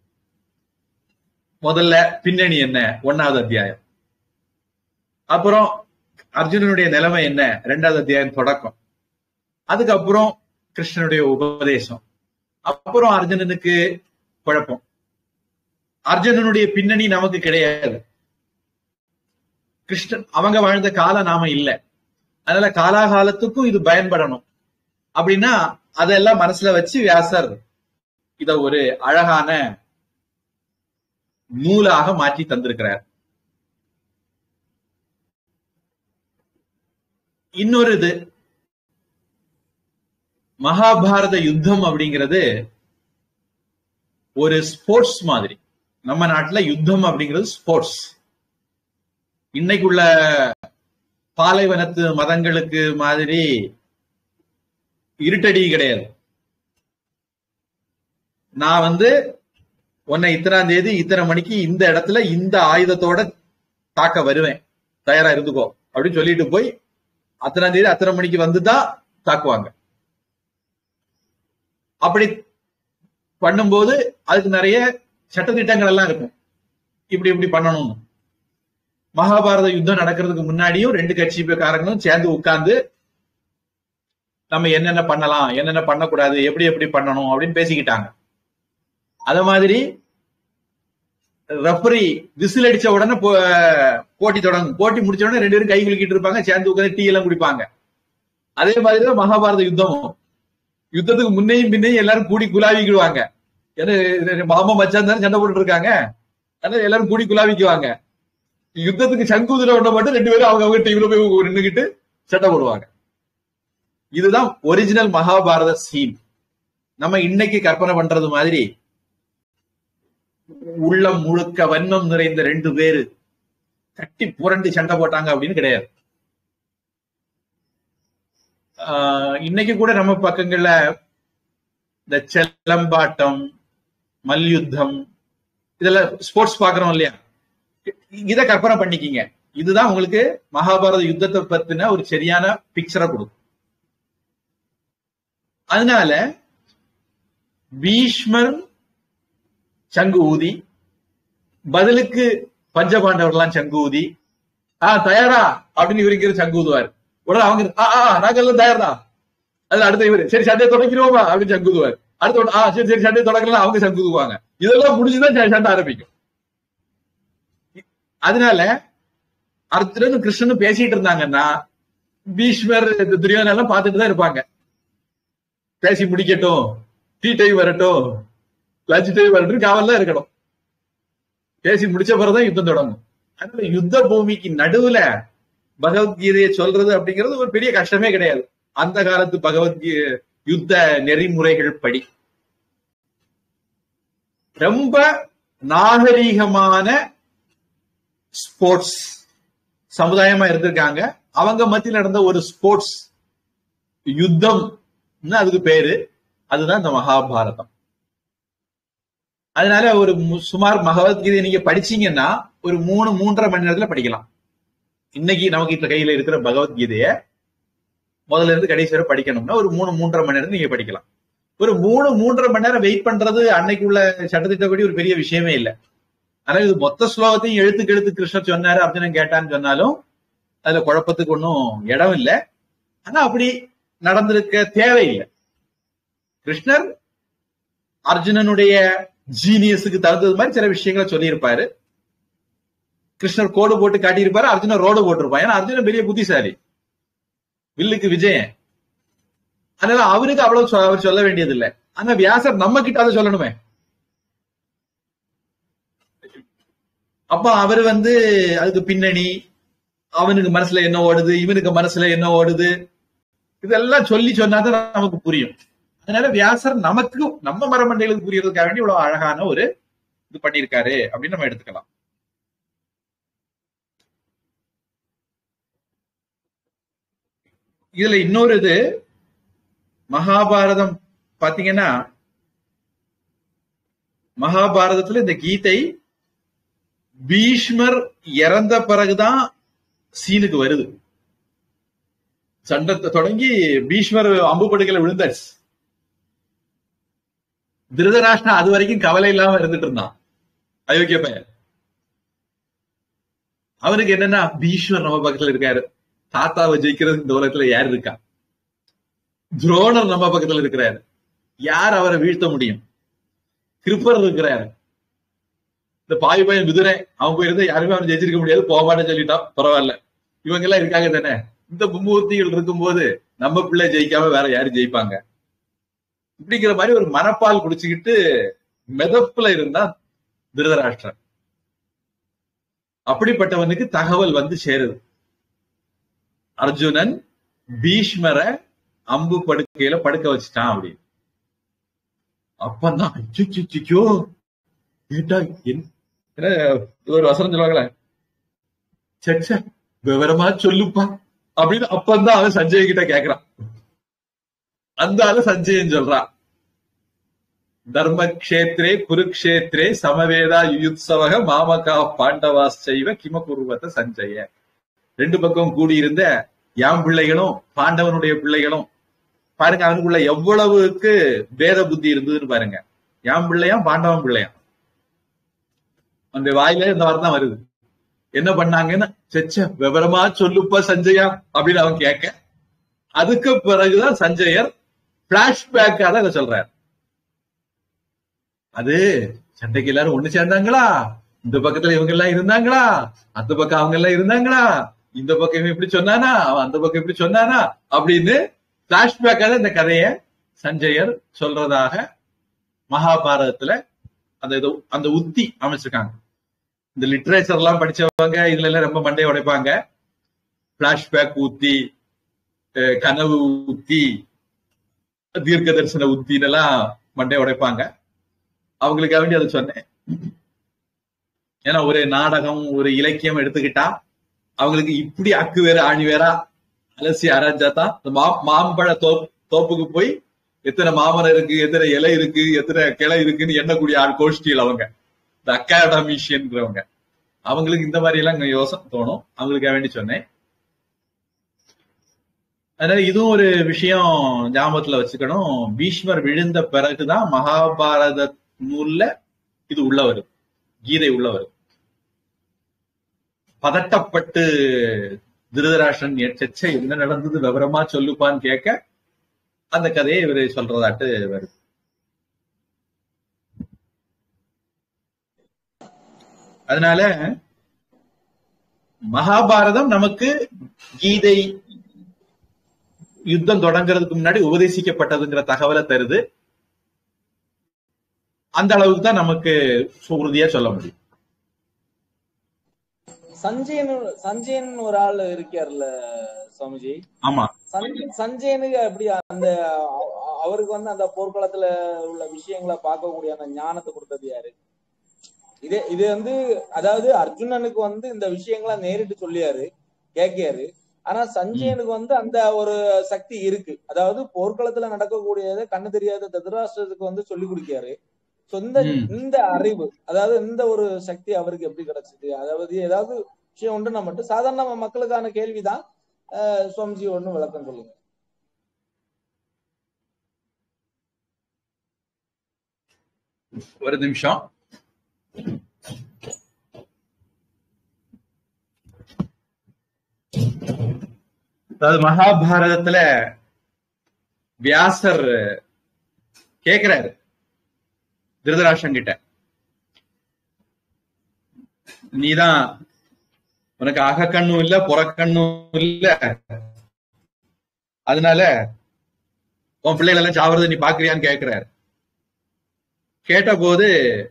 முதல்ல பின்னணி என்ன, 1வது அத்தியாயம். அப்புறம் அர்ஜுனனுடைய நிலைமை என்ன, 2வது அத்தியாயம் தொடக்கம். அதுக்கப்புறம் கிருஷ்ணனுடைய உபதேசம். அப்புறம் அர்ஜுனனுக்கு குழப்பம். அர்ஜுனனுடைய பின்னணி நமக்கு கிடையாது. கிருஷ்ணன் அவங்க வாழ்ந்த காலம் நாம இல்லை. அதனால காலாகாலத்துக்கும் இது பயன்படணும் அப்படின்னா அதெல்லாம் மனசுல வச்சு வியாசர் இத ஒரு அழகான நூலாக மாற்றி தந்திருக்கிறார். இன்னொரு இது, மகாபாரத யுத்தம் அப்படிங்கிறது ஒரு ஸ்போர்ட்ஸ் மாதிரி. நம்ம நாட்டுல யுத்தம் அப்படிங்கிறது ஸ்போர்ட்ஸ். இன்னைக்குள்ள பாலைவனத்து மதங்களுக்கு மாதிரி இருட்டடி கிடையாது. நான் உன்னை இத்தனாம் தேதி இத்தனை மணிக்கு இந்த இடத்துல இந்த ஆயுதத்தோட தாக்க வருவேன், தயாரா இருந்துக்கோ அப்படின்னு சொல்லிட்டு போய் அத்தனாம் தேதி அத்தனை மணிக்கு வந்துதான் தாக்குவாங்க. அப்படி பண்ணும்போது அதுக்கு நிறைய சட்டத்திட்டங்கள் எல்லாம் இருக்கும், இப்படி இப்படி பண்ணணும். மகாபாரத யுத்தம் நடக்கிறதுக்கு முன்னாடியும் ரெண்டு கட்சிக்காரங்களும் சேர்ந்து உட்கார்ந்து நம்ம என்னென்ன பண்ணலாம், என்னென்ன பண்ணக்கூடாது, எப்படி எப்படி பண்ணணும் அப்படின்னு பேசிக்கிட்டாங்க. அத மாதிரி ரெஃபரி விசில் அடிச்ச உடனே போட்டி தொடங்கும். போட்டி முடிச்ச உடனே ரெண்டு பேரும் கை குலுக்கிட்டு இருப்பாங்க, சேர்ந்து உட்காந்து டீ எல்லாம் குடிப்பாங்க. அதே மாதிரிதான் மகாபாரத யுத்தமும். யுத்தத்துக்கு முன்னையும் பின்னையும் எல்லாரும் கூடி குலாவிக்குவாங்க. ஏன்னா மாமா மச்சான் தானே சண்டை போட்டு இருக்காங்க, அதனால எல்லாரும் கூடி குலாவிக்குவாங்க. யுத்தத்துக்கு சங்கூதுல ஒண்ண மட்டும் ரெண்டு பேரும் அவங்க டீம்ல போய் நின்றுகிட்டு சண்டை போடுவாங்க. இதுதான் ஒரிஜினல் மகாபாரத சீன். நம்ம இன்னைக்கு கற்பனை பண்றது மாதிரி உள்ளம் முழுக்க வன்மம் நிறைந்த ரெண்டு பேரு கட்டி புரண்டி சண்டை போட்டாங்க அப்படின்னு கிடையாது. இன்னைக்கு கூட நம்ம பக்கங்கள்ல இந்த செல்லம்பாட்டம், மல்யுத்தம், இதெல்லாம் ஸ்போர்ட்ஸ் பாக்குறோம் இல்லையா, இத கற்பனை பண்ணிக்கிங்க. இதுதான் உங்களுக்கு மகாபாரத யுத்தத்தை பத்தின ஒரு சரியான பிக்சரை கொடுக்கும். அதனால பீஷ்மர் சங்கு ஊதி, பதிலுக்கு பஞ்சபாண்டவர்லாம் சங்கு ஊதி, தயாரா அப்படின்னு இவருக்கு சங்கு ஊதுவார். உடனே அவங்க நாங்கெல்லாம் தயாரா, அதுல அடுத்த இவரு சரி சண்டையை தொடங்கிடுவோமா அப்படின்னு சங்கு ஊதுவார். அடுத்த சரி சரி சண்டையை தொடங்கலாம் அவங்க சங்கு ஊதுவாங்க. இதெல்லாம் முடிஞ்சுதான் சண்டை ஆரம்பிக்கும். அதனால அர்ஜுனனும் கிருஷ்ணனும் பேசிட்டு இருந்தாங்கன்னா பீஷ்மர் துரியோதனன் எல்லாம் பார்த்துட்டு தான் இருப்பாங்க. பேசி முடிக்கட்டும், டீ டைம் வரட்டும், லஞ்ச் டைம் வரட்டும், காவல் தான் இருக்கணும். பேசி முடிச்ச பிறகுதான் யுத்தம் தொடங்கும். அதனால யுத்த பூமிக்கு நடுவுல பகவத்கீதையை சொல்றது அப்படிங்கிறது ஒரு பெரிய கஷ்டமே கிடையாது. அந்த காலத்து பகவத்கீதை யுத்த நெறிமுறைகள் படி ரொம்ப நாகரீகமான ஸ்போர்ட்ஸ் சமுதாயமா இருந்திருக்காங்க. அவங்க மத்தியில் நடந்த ஒரு ஸ்போர்ட்ஸ் யுத்தம் அதுக்கு பேரு, அதுதான் இந்த மகாபாரதம். அதனால ஒரு சுமார் பகவத்கீதை நீங்க படிச்சீங்கன்னா ஒரு 3-3.5 மணி நேரத்துல படிக்கலாம். இன்னைக்கு நமக்கு கையில இருக்கிற பகவத்கீதைய முதல்ல இருந்து கடைசி வரை படிக்கணும்னா ஒரு 3-3.5 மணி நேரம் நீங்க படிக்கலாம். ஒரு 3-3.5 மணி நேரம் வெயிட் பண்றது அன்னைக்கு உள்ள சட்டத்திட்டப்படி ஒரு பெரிய விஷயமே இல்லை. ஆனா இது மொத்த ஸ்லோகத்தையும் எழுத்துக்கு எழுத்து கிருஷ்ணர் சொன்னாரு, அர்ஜுனன் கேட்டான்னு சொன்னாலும் அதுல குழப்பத்துக்கு ஒன்னும் இடம் இல்லை. ஆனா அப்படி நடந்திருக்க தேவையில்லை. கிருஷ்ணர் அர்ஜுனனுடைய ஜீனியஸுக்கு தகுந்தது மாதிரி சில விஷயங்களை சொல்லியிருப்பாரு. கிருஷ்ணர் கோடு போட்டு காட்டியிருப்பாரு, அர்ஜுனன் ரோடு போட்டிருப்பான். ஏன்னா அர்ஜுனன் பெரிய புத்திசாலி, வில்லுக்கு விஜயன். அதனால அவருக்கு அவ்வளவு அவர் சொல்ல வேண்டியது இல்லை. ஆனா வியாசர் நம்ம கிட்ட அதை சொல்லணுமே. அப்ப அவர் அதுக்கு பின்னணி, அவனுக்கு மனசுல என்ன ஓடுது, இவனுக்கு மனசுல என்ன ஓடுது, இதெல்லாம் சொல்லி சொன்னாதான் நமக்கு புரியும். அதனால வியாசர் நமக்கு நம்ம மரமண்டைகளுக்கு புரியறதுக்காக வேண்டி இவ்வளவு அழகான ஒரு இது பண்ணியிருக்காரு அப்படின்னு நம்ம எடுத்துக்கலாம். இதுல இன்னொரு இது, மகாபாரதம் பாத்தீங்கன்னா மகாபாரதத்துல இந்த கீதை பீஷ்மர் இறந்த பிறகுதான் சீனுக்கு வருது. சண்டை தொடங்கி பீஷ்மர் அம்பு படுக்கையில விழுந்தாச்சு. திருதராஷ்டிரன் அது வரைக்கும் கவலை இல்லாம இருந்துட்டு இருந்தான், அயோக்கிய பையன். அவனுக்கு என்னன்னா பீஷ்மர் நம்ம பக்கத்துல இருக்காரு, தாத்தாவை ஜெயிக்கிறது இந்த உலகத்துல யார் இருக்கா, துரோணர் நம்ம பக்கத்துல இருக்கிறாரு, யார் அவரை வீழ்த்த முடியும், கிருப்பர் இருக்கிறாரு, இந்த பாய் பையன் விதுரை அவன் போயிருந்தா யாருமே அவன் ஜெயிச்சிருக்க முடியாது, போவான்னு சொல்லிட்டான், பரவாயில்ல, இவங்க எல்லாம் இருக்காங்க தானே. இந்த மும்மூர்த்திகள் இருக்கும்போது நம்ம பிள்ளை ஜெயிக்காம வேற யாரும் ஜெயிப்பாங்க இப்படிங்கிற மாதிரி ஒரு மனப்பால் குடிச்சுக்கிட்டு மெதப்புல இருந்தான் திருதராஷ்டிரன். அப்படிப்பட்டவனுக்கு தகவல் சேருது, அர்ஜுனன் பீஷ்மரை அம்பு படுக்கையில படுக்க வச்சுட்டான் அப்படின்னு. அப்பதான் அச்சோ ஒரு வசனம் சொல்லுவாங்களே, சச்ச விவரமா சொல்லுப்பா அப்படின்னு. அப்பந்தான் அவன் சஞ்சய் கிட்ட கேக்குறான். அந்த ஆளு சஞ்சயன் சொல்றான், தர்மக்ஷேத்ரே குருக்ஷேத்ரே சமவேதா யுயுத்சவக மாமகா பாண்டவாஸ்சைவ கிம குருவத சஞ்சய. ரெண்டு பக்கம் கூடியிருந்த யாம் பிள்ளைகளும் பாண்டவனுடைய பிள்ளைகளும் பாருங்க, அவனுக்குள்ள எவ்வளவுக்கு வேத புத்தி இருந்ததுன்னு பாருங்க. யாம் பிள்ளையாம் பாண்டவன் பிள்ளையாம், அந்த வாயில இந்த வார்த்தை தான் வருது. என்ன பண்ணாங்கன்னு செச்ச விவரமா சொல்லுப்பா சஞ்சயா அப்படின்னு அவன் கேட்க, அதுக்கு பிறகுதான் சஞ்சயர் பிளாஷ்பேக்காக அதை சொல்றாரு. அது சண்டைக்கு எல்லாரும் ஒண்ணு சேர்ந்தாங்களா, இந்த பக்கத்துல இவங்க எல்லாம் இருந்தாங்களா, அந்த பக்கம் அவங்க எல்லாம் இருந்தாங்களா, இந்த பக்கம் இவன் இப்படி சொன்னானா, அவன் அந்த பக்கம் இப்படி சொன்னானா அப்படின்னு பிளாஷ்பேக்காக இந்த கதைய சஞ்சயர் சொல்றதாக மகாபாரதத்துல அந்த உத்தி அமைச்சிருக்காங்க. இந்த லிட்ரேச்சர் எல்லாம் படிச்சவங்க இதுல எல்லாம் ரொம்ப மண்டையை உடைப்பாங்க. பிளாஷ்பேக் உத்தி, கனவு உத்தி, தீர்க்க தரிசன உத்தின்னு எல்லாம் மண்டையை உடைப்பாங்க. அவங்களுக்காக வேண்டி அதை சொன்னேன். ஏன்னா ஒரு நாடகம் ஒரு இலக்கியம் எடுத்துக்கிட்டா அவங்களுக்கு இப்படி அக்கு வேற ஆணி வேறா அலசி ஆராய்ச்சாதான் மாம்பழ தோப்புக்கு போய் எத்தனை மாமரம் இருக்கு, எத்தனை இலை இருக்கு, எத்தனை கிளை இருக்குன்னு எண்ணக்கூடிய ஆள் கோஷ்டியில் அவங்க இந்த அகாடமிஷியன்றவங்க. அவங்களுக்கு இந்த மாதிரி எல்லாம் யோசனை தோணும். அவங்களுக்காக வேண்டி சொன்னேன். அதனால இதுவும் ஒரு விஷயம் ஞாபகத்துல வச்சுக்கணும். பீஷ்மர் விழுந்த பிறகுதான் மகாபாரத நூல்ல இது உள்ள வரும், கீதை உள்ள வரும். பதட்டப்பட்டு திருதராஷ்டிரன் செச்சை என்ன நடந்தது விவரமா சொல்லுப்பான்னு கேட்க அந்த கதையை இவரு சொல்றதாட்டு வருது. அதனால மகாபாரதம் நமக்கு கீதை யுத்தம் தொடங்குறதுக்கு முன்னாடி உபதேசிக்கப்பட்டதுங்கிற தகவலை தருது. அந்த அளவுக்கு தான் நமக்கு உறுதியா சொல்ல முடியும். சஞ்சயன் ஒரு ஆள் இருக்காருல்ல சுவாமிஜி. ஆமா, சஞ்சயனுக்கு அப்படி அந்த அவருக்கு வந்து அந்த போர்க்களத்துல உள்ள விஷயங்களை பார்க்கக்கூடிய அந்த ஞானத்தை கொடுத்தது யாரு? இது வந்து அதாவது அர்ஜுனனுக்கு வந்து இந்த விஷயங்களை நேரிட்டு சொல்லியாரு, கேட்கியாரு. ஆனா சஞ்சயனுக்கு வந்து அந்த ஒரு சக்தி இருக்கு. அதாவது போர்க்களத்துல நடக்கக்கூடியதை கண்ணு தெரியாத திருதராஷ்டிரத்துக்கு வந்து சொல்லி கொடுக்காரு. இந்த அறிவு, அதாவது இந்த ஒரு சக்தி அவருக்கு எப்படி கிடைச்சது? அதாவது ஏதாவது விஷயம் உண்டுன்னா மட்டும் சாதாரண மக்களுக்கான கேள்விதான். சுவாமிஜி ஒண்ணு விளக்கம் சொல்லுங்க. ஒரு நிமிஷம். அதாவது மகாபாரதத்துல வியாசர் கேக்குறாரு திருதராஷ்டிரன் கிட்ட, நீதான் உனக்கு அகக்கண்ணும் இல்ல புறக்கண்ணும் இல்ல, அதனால உன் பிள்ளைகள் எல்லாம் சாவறத நீ பாக்குறியான்னு கேட்கிறாரு. கேட்ட போது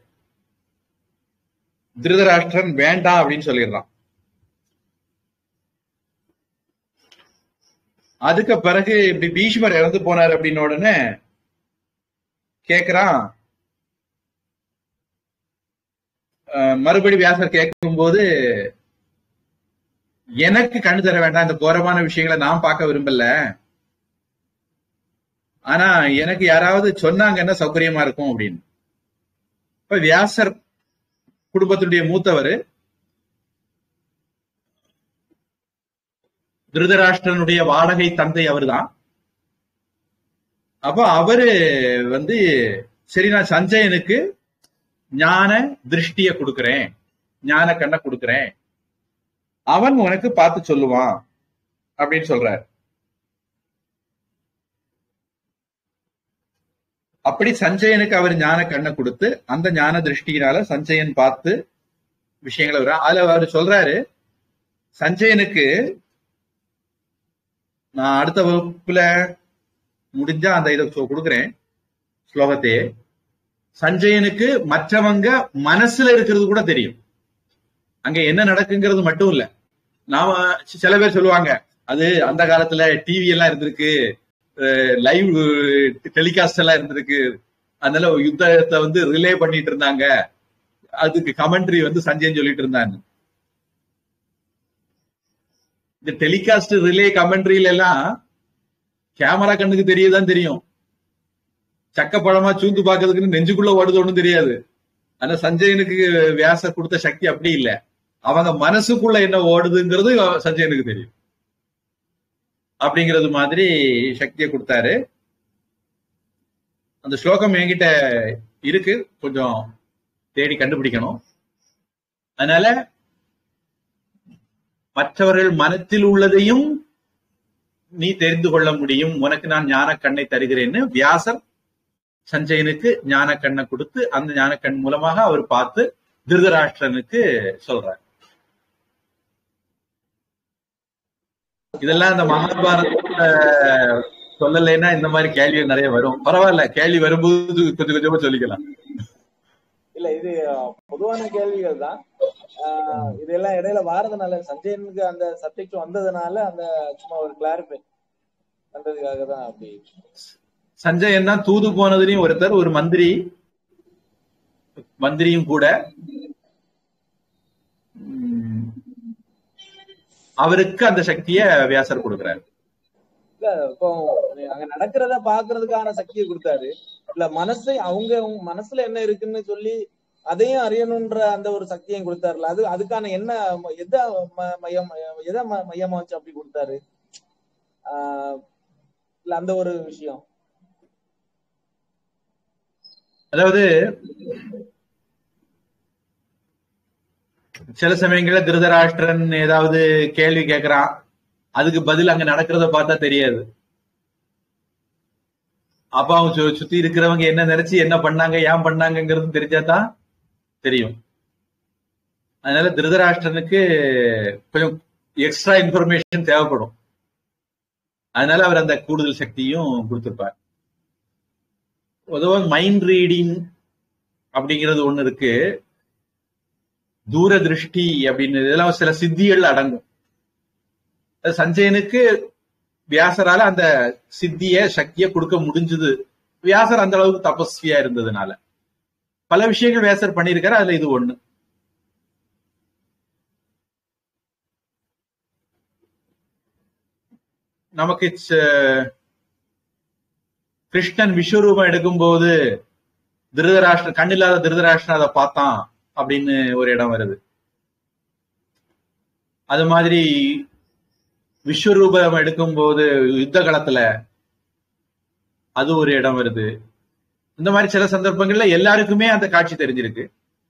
திருதராஷ்டிரன் வேண்டாம் அப்படின்னு சொல்லிடுறான். அதுக்கு பிறகு இப்படி பீஷ்மர் இறந்து போனார் அப்படின்னு உடனே கேக்குறான். மறுபடி வியாசர் கேட்கும் போது, எனக்கு கண்ணு தர வேண்டாம், இந்த கோரமான விஷயங்களை நான் பார்க்க விரும்பல, ஆனா எனக்கு யாராவது சொன்னாங்கன்னா சௌகரியமா இருக்கும் அப்படின்னு. இப்ப வியாசர் குடும்பத்துடைய மூத்தவர், திருதராஷ்டிரனுடைய வாடகை தந்தை அவர்தான். அப்ப அவரு வந்து சரி நான் சஞ்சயனுக்கு ஞான திருஷ்டிய கொடுக்கிறேன், ஞான கண்ணை கொடுக்கிறேன், அவன் உனக்கு பார்த்து சொல்லுவான் அப்படின்னு சொல்றாரு. அப்படி சஞ்சயனுக்கு அவர் ஞான கண்ணை கொடுத்து அந்த ஞான திருஷ்டியினால சஞ்சயன் பார்த்து விஷயங்களை வர. அதுல அவர் சொல்றாரு, சஞ்சயனுக்கு நான் அடுத்த வகுப்புல முடிஞ்சா அந்த இதை கொடுக்குறேன் ஸ்லோகத்தையே. சஞ்சயனுக்கு மற்றவங்க மனசுல இருக்கிறது கூட தெரியும், அங்க என்ன நடக்குங்கிறது மட்டும் இல்ல. நாம சில பேர் சொல்லுவாங்க, அது அந்த காலத்துல டிவி எல்லாம் இருந்திருக்கு, லைவ் டெலிகாஸ்ட் எல்லாம் இருந்திருக்கு, அதனால யுத்தத்தை வந்து ரிலே பண்ணிட்டு இருந்தாங்க, அதுக்கு கமெண்ட்ரி வந்து சஞ்சயன் சொல்லிட்டு இருந்தாங்க. இந்த டெலிகாஸ்ட் ரிலே கமெண்ட்ரியில எல்லாம் கேமரா கண்ணுக்கு தெரியதான் தெரியும், சக்கப்பழமா சூந்து பாக்குறதுக்குன்னு நெஞ்சுக்குள்ள ஓடுது ஒண்ணும் தெரியாது. ஆனா சஞ்சயனுக்கு வியாசர் கொடுத்த சக்தி அப்படி இல்லை, அவங்க மனசுக்குள்ள என்ன ஓடுதுங்கிறது சஞ்சயனுக்கு தெரியும். அப்படிங்கிறது மாதிரி சக்தியை கொடுத்தாரு. அந்த ஸ்லோகம் என்கிட்ட இருக்கு, கொஞ்சம் தேடி கண்டுபிடிக்கணும். அதனால மற்றவர்கள் மனத்தில் உள்ளதையும் நீ தெரிந்து கொள்ள முடியும், உனக்கு நான் ஞான கண்ணை தருகிறேன்னு வியாசர் சஞ்சயனுக்கு ஞான கண்ணை கொடுத்து அந்த ஞான கண் மூலமாக அவர் பார்த்து திருதராஷ்டிரனுக்கு சொல்றார். இதெல்லாம் அந்த மகாபாரத சொல்லலைன்னா இந்த மாதிரி கேள்விகள் நிறைய வரும். பரவாயில்ல, கேள்வி வரும்போது கொஞ்சம் கொஞ்சமா சொல்லிக்கலாம். இல்ல, இது பொதுவான கேள்விகள் தான். இதெல்லாம் இடையில வாரதுனால சஞ்சயனுக்கு அந்த சப்ஜெக்ட் வந்ததுனால அந்த சும்மா ஒரு கிளாரிஃபை பண்றதுக்காக தான். அப்படி சஞ்சயன் தான் தூது போனதுலயும் ஒருத்தர், ஒரு மந்திரியும் கூட. அவருக்கு அந்த சக்திய வியாசர் கொடுக்கிறாரு. இல்ல, இப்போ அங்க நடக்கிறத பாக்குறதுக்கான சக்தியை கொடுத்தாரு. இல்ல, அவங்க மனசுல என்ன இருக்குன்னு சொல்லி அதையும் அறியணும்ன்ற அந்த ஒரு சக்தியும் கொடுத்தாருல, அதுக்கான என்ன எதை மையமா வச்சு அப்படி கொடுத்தாரு? இல்ல, அந்த ஒரு விஷயம். அதாவது சில சமயங்கள்ல திருதராஷ்டிரன் ஏதாவது கேள்வி கேட்கிறான், அதுக்கு பதில் அங்க நடக்கிறத பார்த்தா தெரியாது. அப்ப அவங்க சுத்தி இருக்கிறவங்க என்ன நினைச்சு என்ன பண்ணாங்க, ஏன் பண்ணாங்கிறது தெரிஞ்சாதான் தெரியும். அதனால திருதராஷ்டிரனுக்கு கொஞ்சம் எக்ஸ்ட்ரா இன்ஃபர்மேஷன் தேவைப்படும். அதனால அவர் அந்த கூடுதல் சக்தியும் கொடுத்திருப்பார். பொதுவாக மைண்ட் ரீடிங் அப்படிங்கிறது ஒண்ணு இருக்கு, தூர திருஷ்டி அப்படின்னு, இதெல்லாம் சில சித்திகள் அடங்கும். சஞ்சயனுக்கு வியாசரால அந்த சித்திய சக்திய கொடுக்க முடிஞ்சது. வியாசர் அந்த அளவுக்கு தபஸ்வியா இருந்ததுனால பல விஷயங்கள் வியாசர் பண்ணியிருக்காரு, அதுல இது ஒண்ணு. நமக்கு கிருஷ்ணன் விஸ்வரூபம் எடுக்கும்போது திருதராஷ்டிரன், கண்ணில்லாத திருதராஷ்டிரன் அதை பார்த்தான் அப்படின்னு ஒரு இடம் வருது. அது மாதிரி விஸ்வரூபம் எடுக்கும்போது யுத்த காலத்துல அது ஒரு இடம் வருது. இந்த மாதிரி சில சந்தர்ப்பங்கள்ல எல்லாருக்குமே அந்த காட்சி தெரிஞ்சிருக்கு.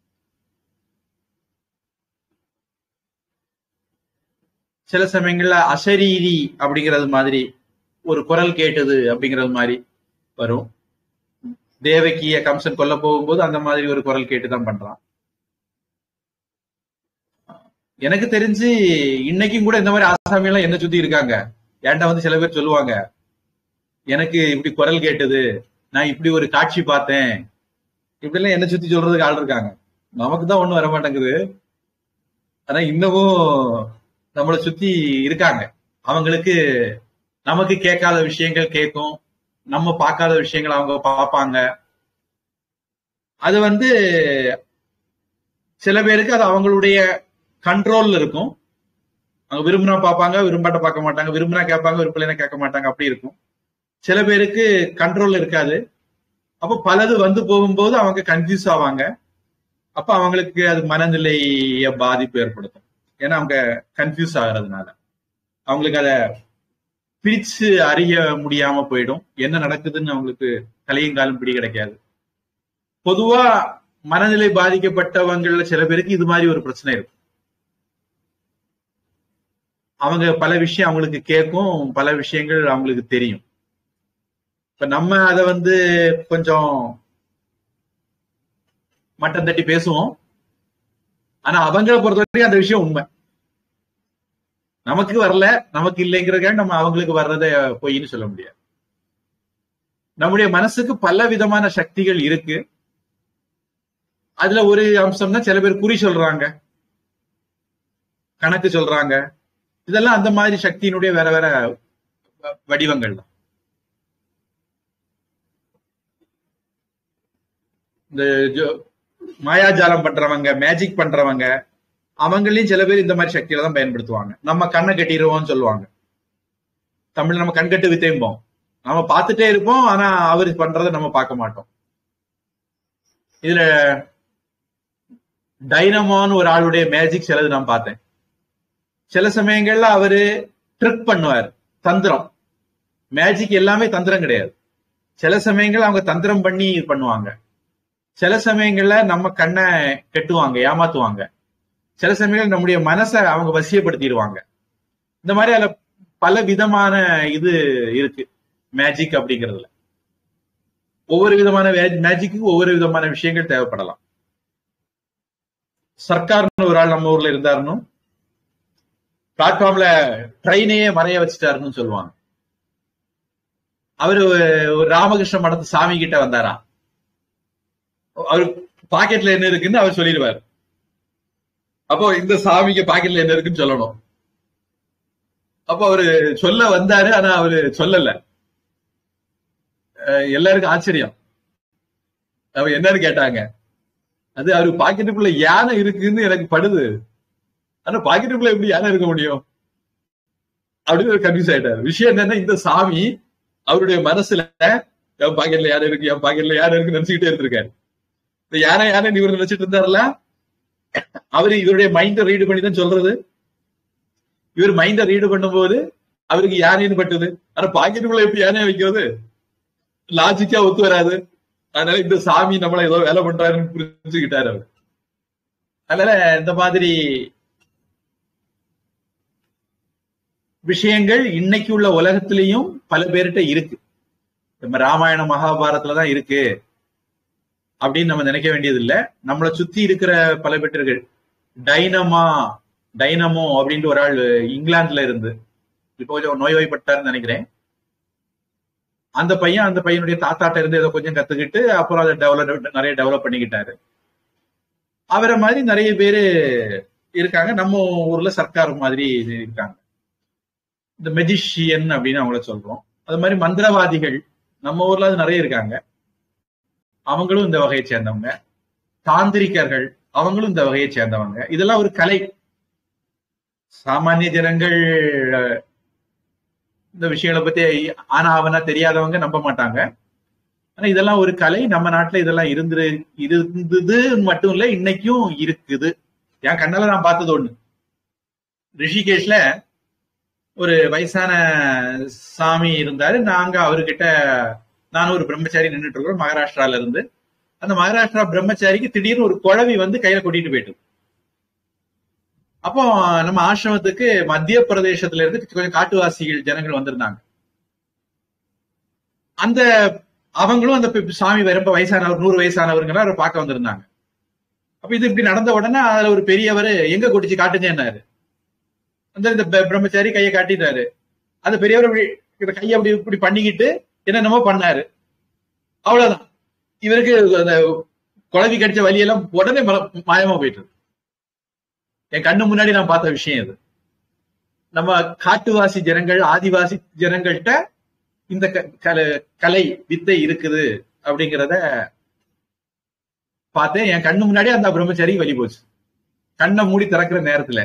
சில சமயங்கள்ல அசரீரி அப்படிங்கிறது மாதிரி ஒரு குரல் கேட்டது அப்படிங்கிறது மாதிரி வரும். தேவகிய கம்சன் கொல்ல போகும்போது அந்த மாதிரி ஒரு குரல் கேட்டுதான் பண்றான். எனக்கு தெரிஞ்சு இன்னைக்கும் கூட இந்த மாதிரி ஆசாமி எல்லாம் என்ன சுத்தி இருக்காங்க. ஏன்டா வந்து சில பேர் சொல்லுவாங்க, எனக்கு இப்படி குரல் கேட்டது, நான் இப்படி ஒரு காட்சி பார்த்தேன், இப்படி எல்லாம் என்ன சுத்தி சொல்றதுக்கு ஆள் இருக்காங்க. நமக்கு தான் ஒண்ணும் வர மாட்டேங்குது. ஆனா இன்னமும் நம்மளை சுத்தி இருக்காங்க. அவங்களுக்கு நமக்கு கேட்காத விஷயங்கள் கேட்கும், நம்ம பார்க்காத விஷயங்கள் அவங்க பார்ப்பாங்க. அது வந்து சில பேருக்கு அது அவங்களுடைய கண்ட்ரோல்ல இருக்கும். அவங்க விரும்பினா பார்ப்பாங்க, விரும்பாட்ட பார்க்க மாட்டாங்க, விரும்பினா கேட்பாங்க, விரும்பலைன்னா கேட்க மாட்டாங்க, அப்படி இருக்கும். சில பேருக்கு கண்ட்ரோல் இருக்காது. அப்ப பலது வந்து போகும்போது அவங்க கன்ஃபியூஸ் ஆவாங்க. அப்ப அவங்களுக்கு அது மனநிலைய பாதிப்பு ஏற்படுத்தும். ஏன்னா அவங்க கன்ஃபியூஸ் ஆகிறதுனால அவங்களுக்கு அதை பிரிச்சு அறிய முடியாம போயிடும். என்ன நடக்குதுன்னு அவங்களுக்கு தலையும் காலம் பிடி கிடைக்காது. பொதுவா மனநிலை பாதிக்கப்பட்டவங்கள சில பேருக்கு இது மாதிரி ஒரு பிரச்சனை இருக்கும். அவங்க பல விஷயம் அவங்களுக்கு கேட்கும், பல விஷயங்கள் அவங்களுக்கு தெரியும். இப்ப நம்ம அதை வந்து கொஞ்சம் மட்டம் தட்டி பேசுவோம். ஆனா அவங்களை பொறுத்த வரைக்கும் அந்த விஷயம் உண்மை. நமக்கு வரல, நமக்கு இல்லைங்கிறதுக்காக நம்ம அவங்களுக்கு வர்றத பொய்ன்னு சொல்ல முடியாது. நம்முடைய மனசுக்கு பல விதமான சக்திகள் இருக்கு. அதுல ஒரு அம்சம்னா சில பேர் குறி சொல்றாங்க, கணக்கு சொல்றாங்க. இதெல்லாம் அந்த மாதிரி சக்தியினுடைய வேற வேற வடிவங்கள் தான். இந்த மாயாஜாலம் பண்றவங்க, மேஜிக் பண்றவங்க, அவங்களையும் சில பேர் இந்த மாதிரி சக்தியில தான் பயன்படுத்துவாங்க. நம்ம கண்ணை கட்டிடுவோம்னு சொல்லுவாங்க. தமிழ்ல நம்ம கண்கட்டு வித்தைம்போம். நம்ம பார்த்துட்டே இருப்போம், ஆனா அவர் பண்றதை நம்ம பார்க்க மாட்டோம். இதுல டைனமோன்னு ஒரு ஆளுடைய மேஜிக் சிலது நான் பார்த்தேன். சில சமயங்கள்ல அவரு ட்ரிக் பண்ணுவார், தந்திரம். மேஜிக் எல்லாமே தந்திரம் கிடையாது. சில சமயங்கள் அவங்க தந்திரம் பண்ணி பண்ணுவாங்க. சில சமயங்கள்ல நம்ம கண்ணை கட்டுவாங்க, ஏமாத்துவாங்க. சில சமயங்கள் நம்முடைய மனசை அவங்க வசியப்படுத்திடுவாங்க. இந்த மாதிரி அதுல பல விதமான இது இருக்கு மேஜிக் அப்படிங்கிறதுல. ஒவ்வொரு விதமான மேஜிக்கு ஒவ்வொரு விதமான விஷயங்கள் தேவைப்படலாம். சர்க்கார்னு ஒரு ஆள் நம்ம ஊர்ல இருந்தாருன்னு பிளாட்ஃபார்ம்ல ட்ரெயினையே மறைய வச்சுட்டாருன்னு சொல்லுவாங்க. அவரு ஒரு ராமகிருஷ்ண மடத்து சாமி கிட்ட வந்தாரா, அவரு பாக்கெட்ல என்ன இருக்குன்னு அவர் சொல்லிடுவார். அப்போ இந்த சாமிக்கு பாக்கெட்ல என்ன இருக்குன்னு சொல்லணும். அப்போ அவரு சொல்ல வந்தாரு, ஆனா அவரு சொல்லல. எல்லாருக்கும் ஆச்சரியம். அவ என்னன்னு கேட்டாங்க. அது அவரு பாக்கெட்டுக்குள்ள யானை இருக்குன்னு எனக்கு படுது, ஆனா பாக்கெட்டுக்குள்ள எப்படி யானை இருக்க முடியும் அப்படின்னு ஒரு கன்ஃபியூஸ் ஆயிட்டாரு. விஷயம் என்னன்னா, இந்த சாமி அவருடைய மனசுல என் பாக்கெட்ல யானை இருக்கு, என் பாக்கெட்ல யானை இருக்குன்னு நினைச்சுக்கிட்டே இருந்திருக்காரு. இந்த யானை இவர் நினைச்சிட்டு இருந்தாருல, அவரு இவருடைய மைண்ட ரீடு பண்ணி தான் சொல்றது. இவர் மைண்ட ரீடு பண்ணும்போது அவருக்கு யானைன்னு பட்டுது, ஆனா பாக்கெட்டுக்குள்ள எப்படி யானையை வைக்கிறது, லாஜிக்கா ஒத்து வராது. அதனால இந்த சாமி நம்மள ஏதோ வேலை பண்றாருன்னு புரிஞ்சுக்கிட்டாரு அவர். அதனால இந்த மாதிரி விஷயங்கள் இன்னைக்கு உள்ள உலகத்திலையும் பல பேர்கிட்ட இருக்கு. நம்ம ராமாயண மகாபாரதத்துலதான் இருக்கு அப்படின்னு நம்ம நினைக்க வேண்டியது இல்ல. நம்மளை சுத்தி இருக்கிற பல பேர்கள், டைனமோ அப்படின்ட்டு ஒரு ஆள் இங்கிலாந்துல இருந்து இப்போ கொஞ்சம் நோய்வாய்ப்பட்டாருன்னு நினைக்கிறேன். அந்த பையனுடைய தாத்தாட்ட இருந்து ஏதோ கொஞ்சம் கத்துக்கிட்டு அப்புறம் அதை நிறைய டெவலப் பண்ணிக்கிட்டாரு. அவரை மாதிரி நிறைய பேரு இருக்காங்க. நம்ம ஊர்ல சர்க்கார் மாதிரி இருக்காங்க. இந்த மெஜிஷியன் அப்படின்னு அவங்கள சொல்றோம். அது மாதிரி மந்திரவாதிகள் நம்ம ஊர்ல அது நிறைய இருக்காங்க. அவங்களும் இந்த வகையை சேர்ந்தவங்க. தாந்திரிகர்கள் அவங்களும் இந்த வகையை சேர்ந்தவங்க. இதெல்லாம் ஒரு கலை. சாமானிய ஜனங்கள் இந்த விஷயங்களை பத்தி ஆனா தெரியாதவங்க நம்ப மாட்டாங்க. ஆனா இதெல்லாம் ஒரு கலை. நம்ம நாட்டுல இதெல்லாம் இருந்தது மட்டும் இல்ல, இன்னைக்கும் இருக்குது. என் கண்ணால நான் பார்த்தது ஒண்ணு. ரிஷிகேஷ்ல ஒரு வயசான சாமி இருந்தாரு. நாங்க அவர்கிட்ட, நானும் ஒரு பிரம்மச்சாரி நின்றுட்டு இருக்கிறோம் மகாராஷ்டிரால இருந்து. அந்த மகாராஷ்டிரா பிரம்மச்சாரிக்கு திடீர்னு ஒரு குழவி வந்து கையில கொட்டிட்டு போயிட்டு. அப்போ நம்ம ஆசிரமத்துக்கு மத்திய பிரதேசத்துல இருந்து கொஞ்சம் காட்டுவாசிகள் ஜனங்கள் வந்திருந்தாங்க. அவங்களும் அந்த சாமி ரொம்ப வயசானவர், 100 வயசானவர்கள் அவரை பார்க்க வந்திருந்தாங்க. அப்ப இது இப்படி நடந்த உடனே அதுல ஒரு பெரியவர் எங்க கொட்டிச்சு காட்டுங்க என்னாரு. இந்த பிரம்மச்சாரி கையை காட்டிட்டாரு. அந்த பெரியவர் கையை அப்படி இப்படி பண்ணிக்கிட்டு என்னென்னமோ பண்ணாரு. அவ்வளவுதான். இவருக்கு அந்த குழவி கடிச்ச வலியெல்லாம் உடனே மாயமா போயிட்டு. என் கண்ணு முன்னாடி நான் பார்த்த விஷயம் இது. நம்ம காட்டுவாசி ஜனங்கள், ஆதிவாசி ஜனங்கள்கிட்ட இந்த கலை வித்தை இருக்குது அப்படிங்கிறத பார்த்தேன். என் கண்ணு முன்னாடி அந்த பிரம்மச்சாரி வலி போச்சு. கண்ணை மூடி திறக்கிற நேரத்துல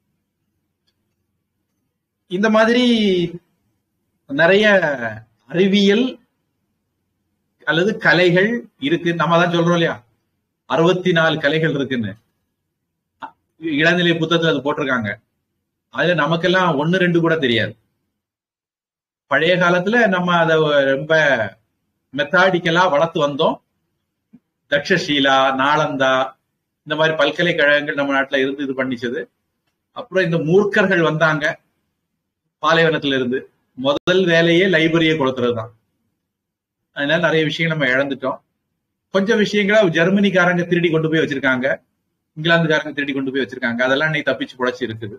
இந்த மாதிரி நிறைய அறிவியல் அல்லது கலைகள் இருக்கு. நம்ம தான் சொல்றோம் இல்லையா, 64 கலைகள் இருக்குன்னு. இளநிலை புத்தகத்துல அது போட்டிருக்காங்க. அதுல நமக்கெல்லாம் 1, 2 கூட தெரியாது. பழைய காலத்துல நம்ம அதை ரொம்ப மெத்தாடிக்கலா வளர்த்து வந்தோம். தக்ஷஷீலா, நாளந்தா, இந்த மாதிரி பல்கலைக்கழகங்கள் நம்ம நாட்டுல இருந்து இது பண்ணிச்சது. அப்புறம் இந்த மூர்க்கர்கள் வந்தாங்க பாலைவனத்துல இருந்து. முதல் வேலையே லைப்ரரியை கொடுத்துறதுதான். அதனால நிறைய விஷயங்கள் நம்ம இழந்துட்டோம். கொஞ்சம் விஷயங்களை ஜெர்மனிக்காரங்க திருடி கொண்டு போய் வச்சிருக்காங்க, இங்கிலாந்துக்காரங்க திருடி கொண்டு போய் வச்சிருக்காங்க. அதெல்லாம் இன்னைக்கு தப்பிச்சு புழைச்சு இருக்குது.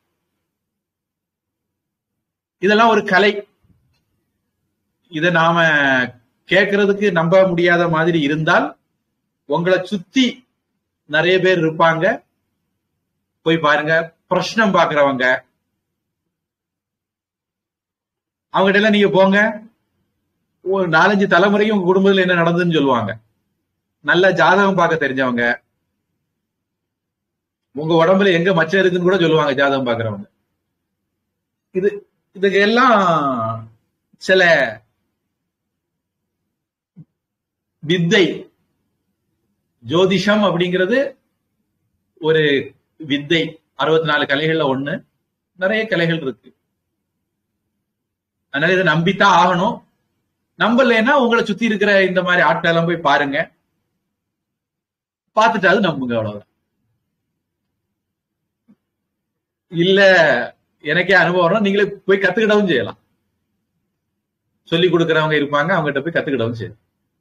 இதெல்லாம் ஒரு கலை. இதை நாம கேட்கறதுக்கு நம்ப முடியாத மாதிரி இருந்தால் உங்களை சுத்தி நிறைய பேர் இருப்பாங்க. போய் பாருங்க. பிரശ്നം பாக்குறவங்க அவங்ககிட்ட எல்லாம் நீங்க போங்க. ஒரு 4-5 தலைமுறைக்கு உங்க குடும்பத்துல என்ன நடந்ததுன்னு சொல்லுவாங்க. நல்ல ஜாதகம் பார்க்க தெரிஞ்சவங்க, உங்க உடம்புல எங்க மச்சம் இருக்குன்னு கூட சொல்லுவாங்க ஜாதகம் பாக்குறவங்க. இதுக்கு எல்லாம் சில வித்தை. ஜோதிஷம் அப்படிங்கிறது ஒரு வித்தை. 64 கலைகள்ல ஒண்ணு. நிறைய கலைகள் இருக்கு. அதனால இதை நம்பித்தான் ஆகணும். நம்பலைன்னா உங்களை சுத்தி இருக்கிற இந்த மாதிரி ஆட்களெல்லாம் போய் பாருங்க. பார்த்துட்டாது நம்புங்க. அவ்வளவுதான். இல்ல எனக்கே அனுபவம், நீங்களே போய் கத்துக்கிடவும் செய்யலாம். சொல்லி கொடுக்கறவங்க இருப்பாங்க, அவங்ககிட்ட போய் கத்துக்கிடவும் செய்யலாம்.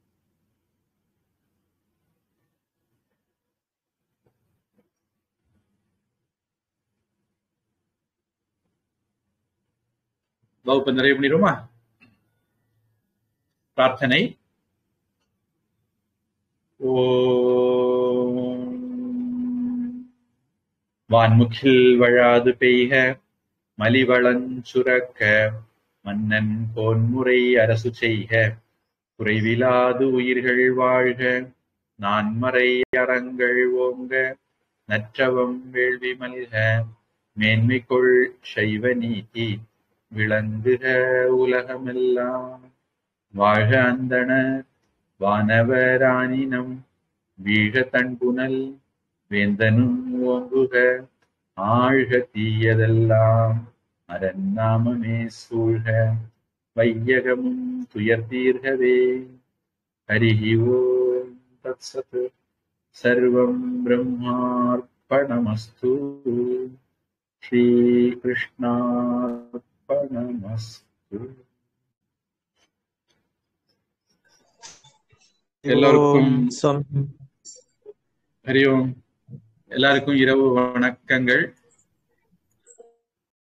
வகுப்பு நிறைவு பண்ணிடுமா? பிரார்த்தனை. வான்முகில் வழாது பெய்க, மலிவளஞ் சுரக்க, மன்னன் பொன்முறை அரசு செய்க, குறைவிலாது உயிர்கள் வாழ்க, நான்மறை அறங்கள் ஓங்க, நற்றவம் வேள்வி மல்க, மேன்மைகொள் சைவ நீதி விளங்குக உலகமெல்லாம். வாழ்க அந்தணர் வானவரானினம், வீழ்க தன்புனல் வேந்தனும் ஓங்குக, ஆழ்க தீயதெல்லாம் அரண் நாமமே சூழ்க, வையகமும் துயர்தீர்கவே. ஹரிஹி ஓம் தத்சத். சர்வம் பிரம்மார்ப்பணமஸ்து. ஸ்ரீ கிருஷ்ணார்ப்பணமஸ்து. எல்லோருக்கும் ஹரி ஓம். எல்லாருக்கும் இரவு வணக்கங்கள்.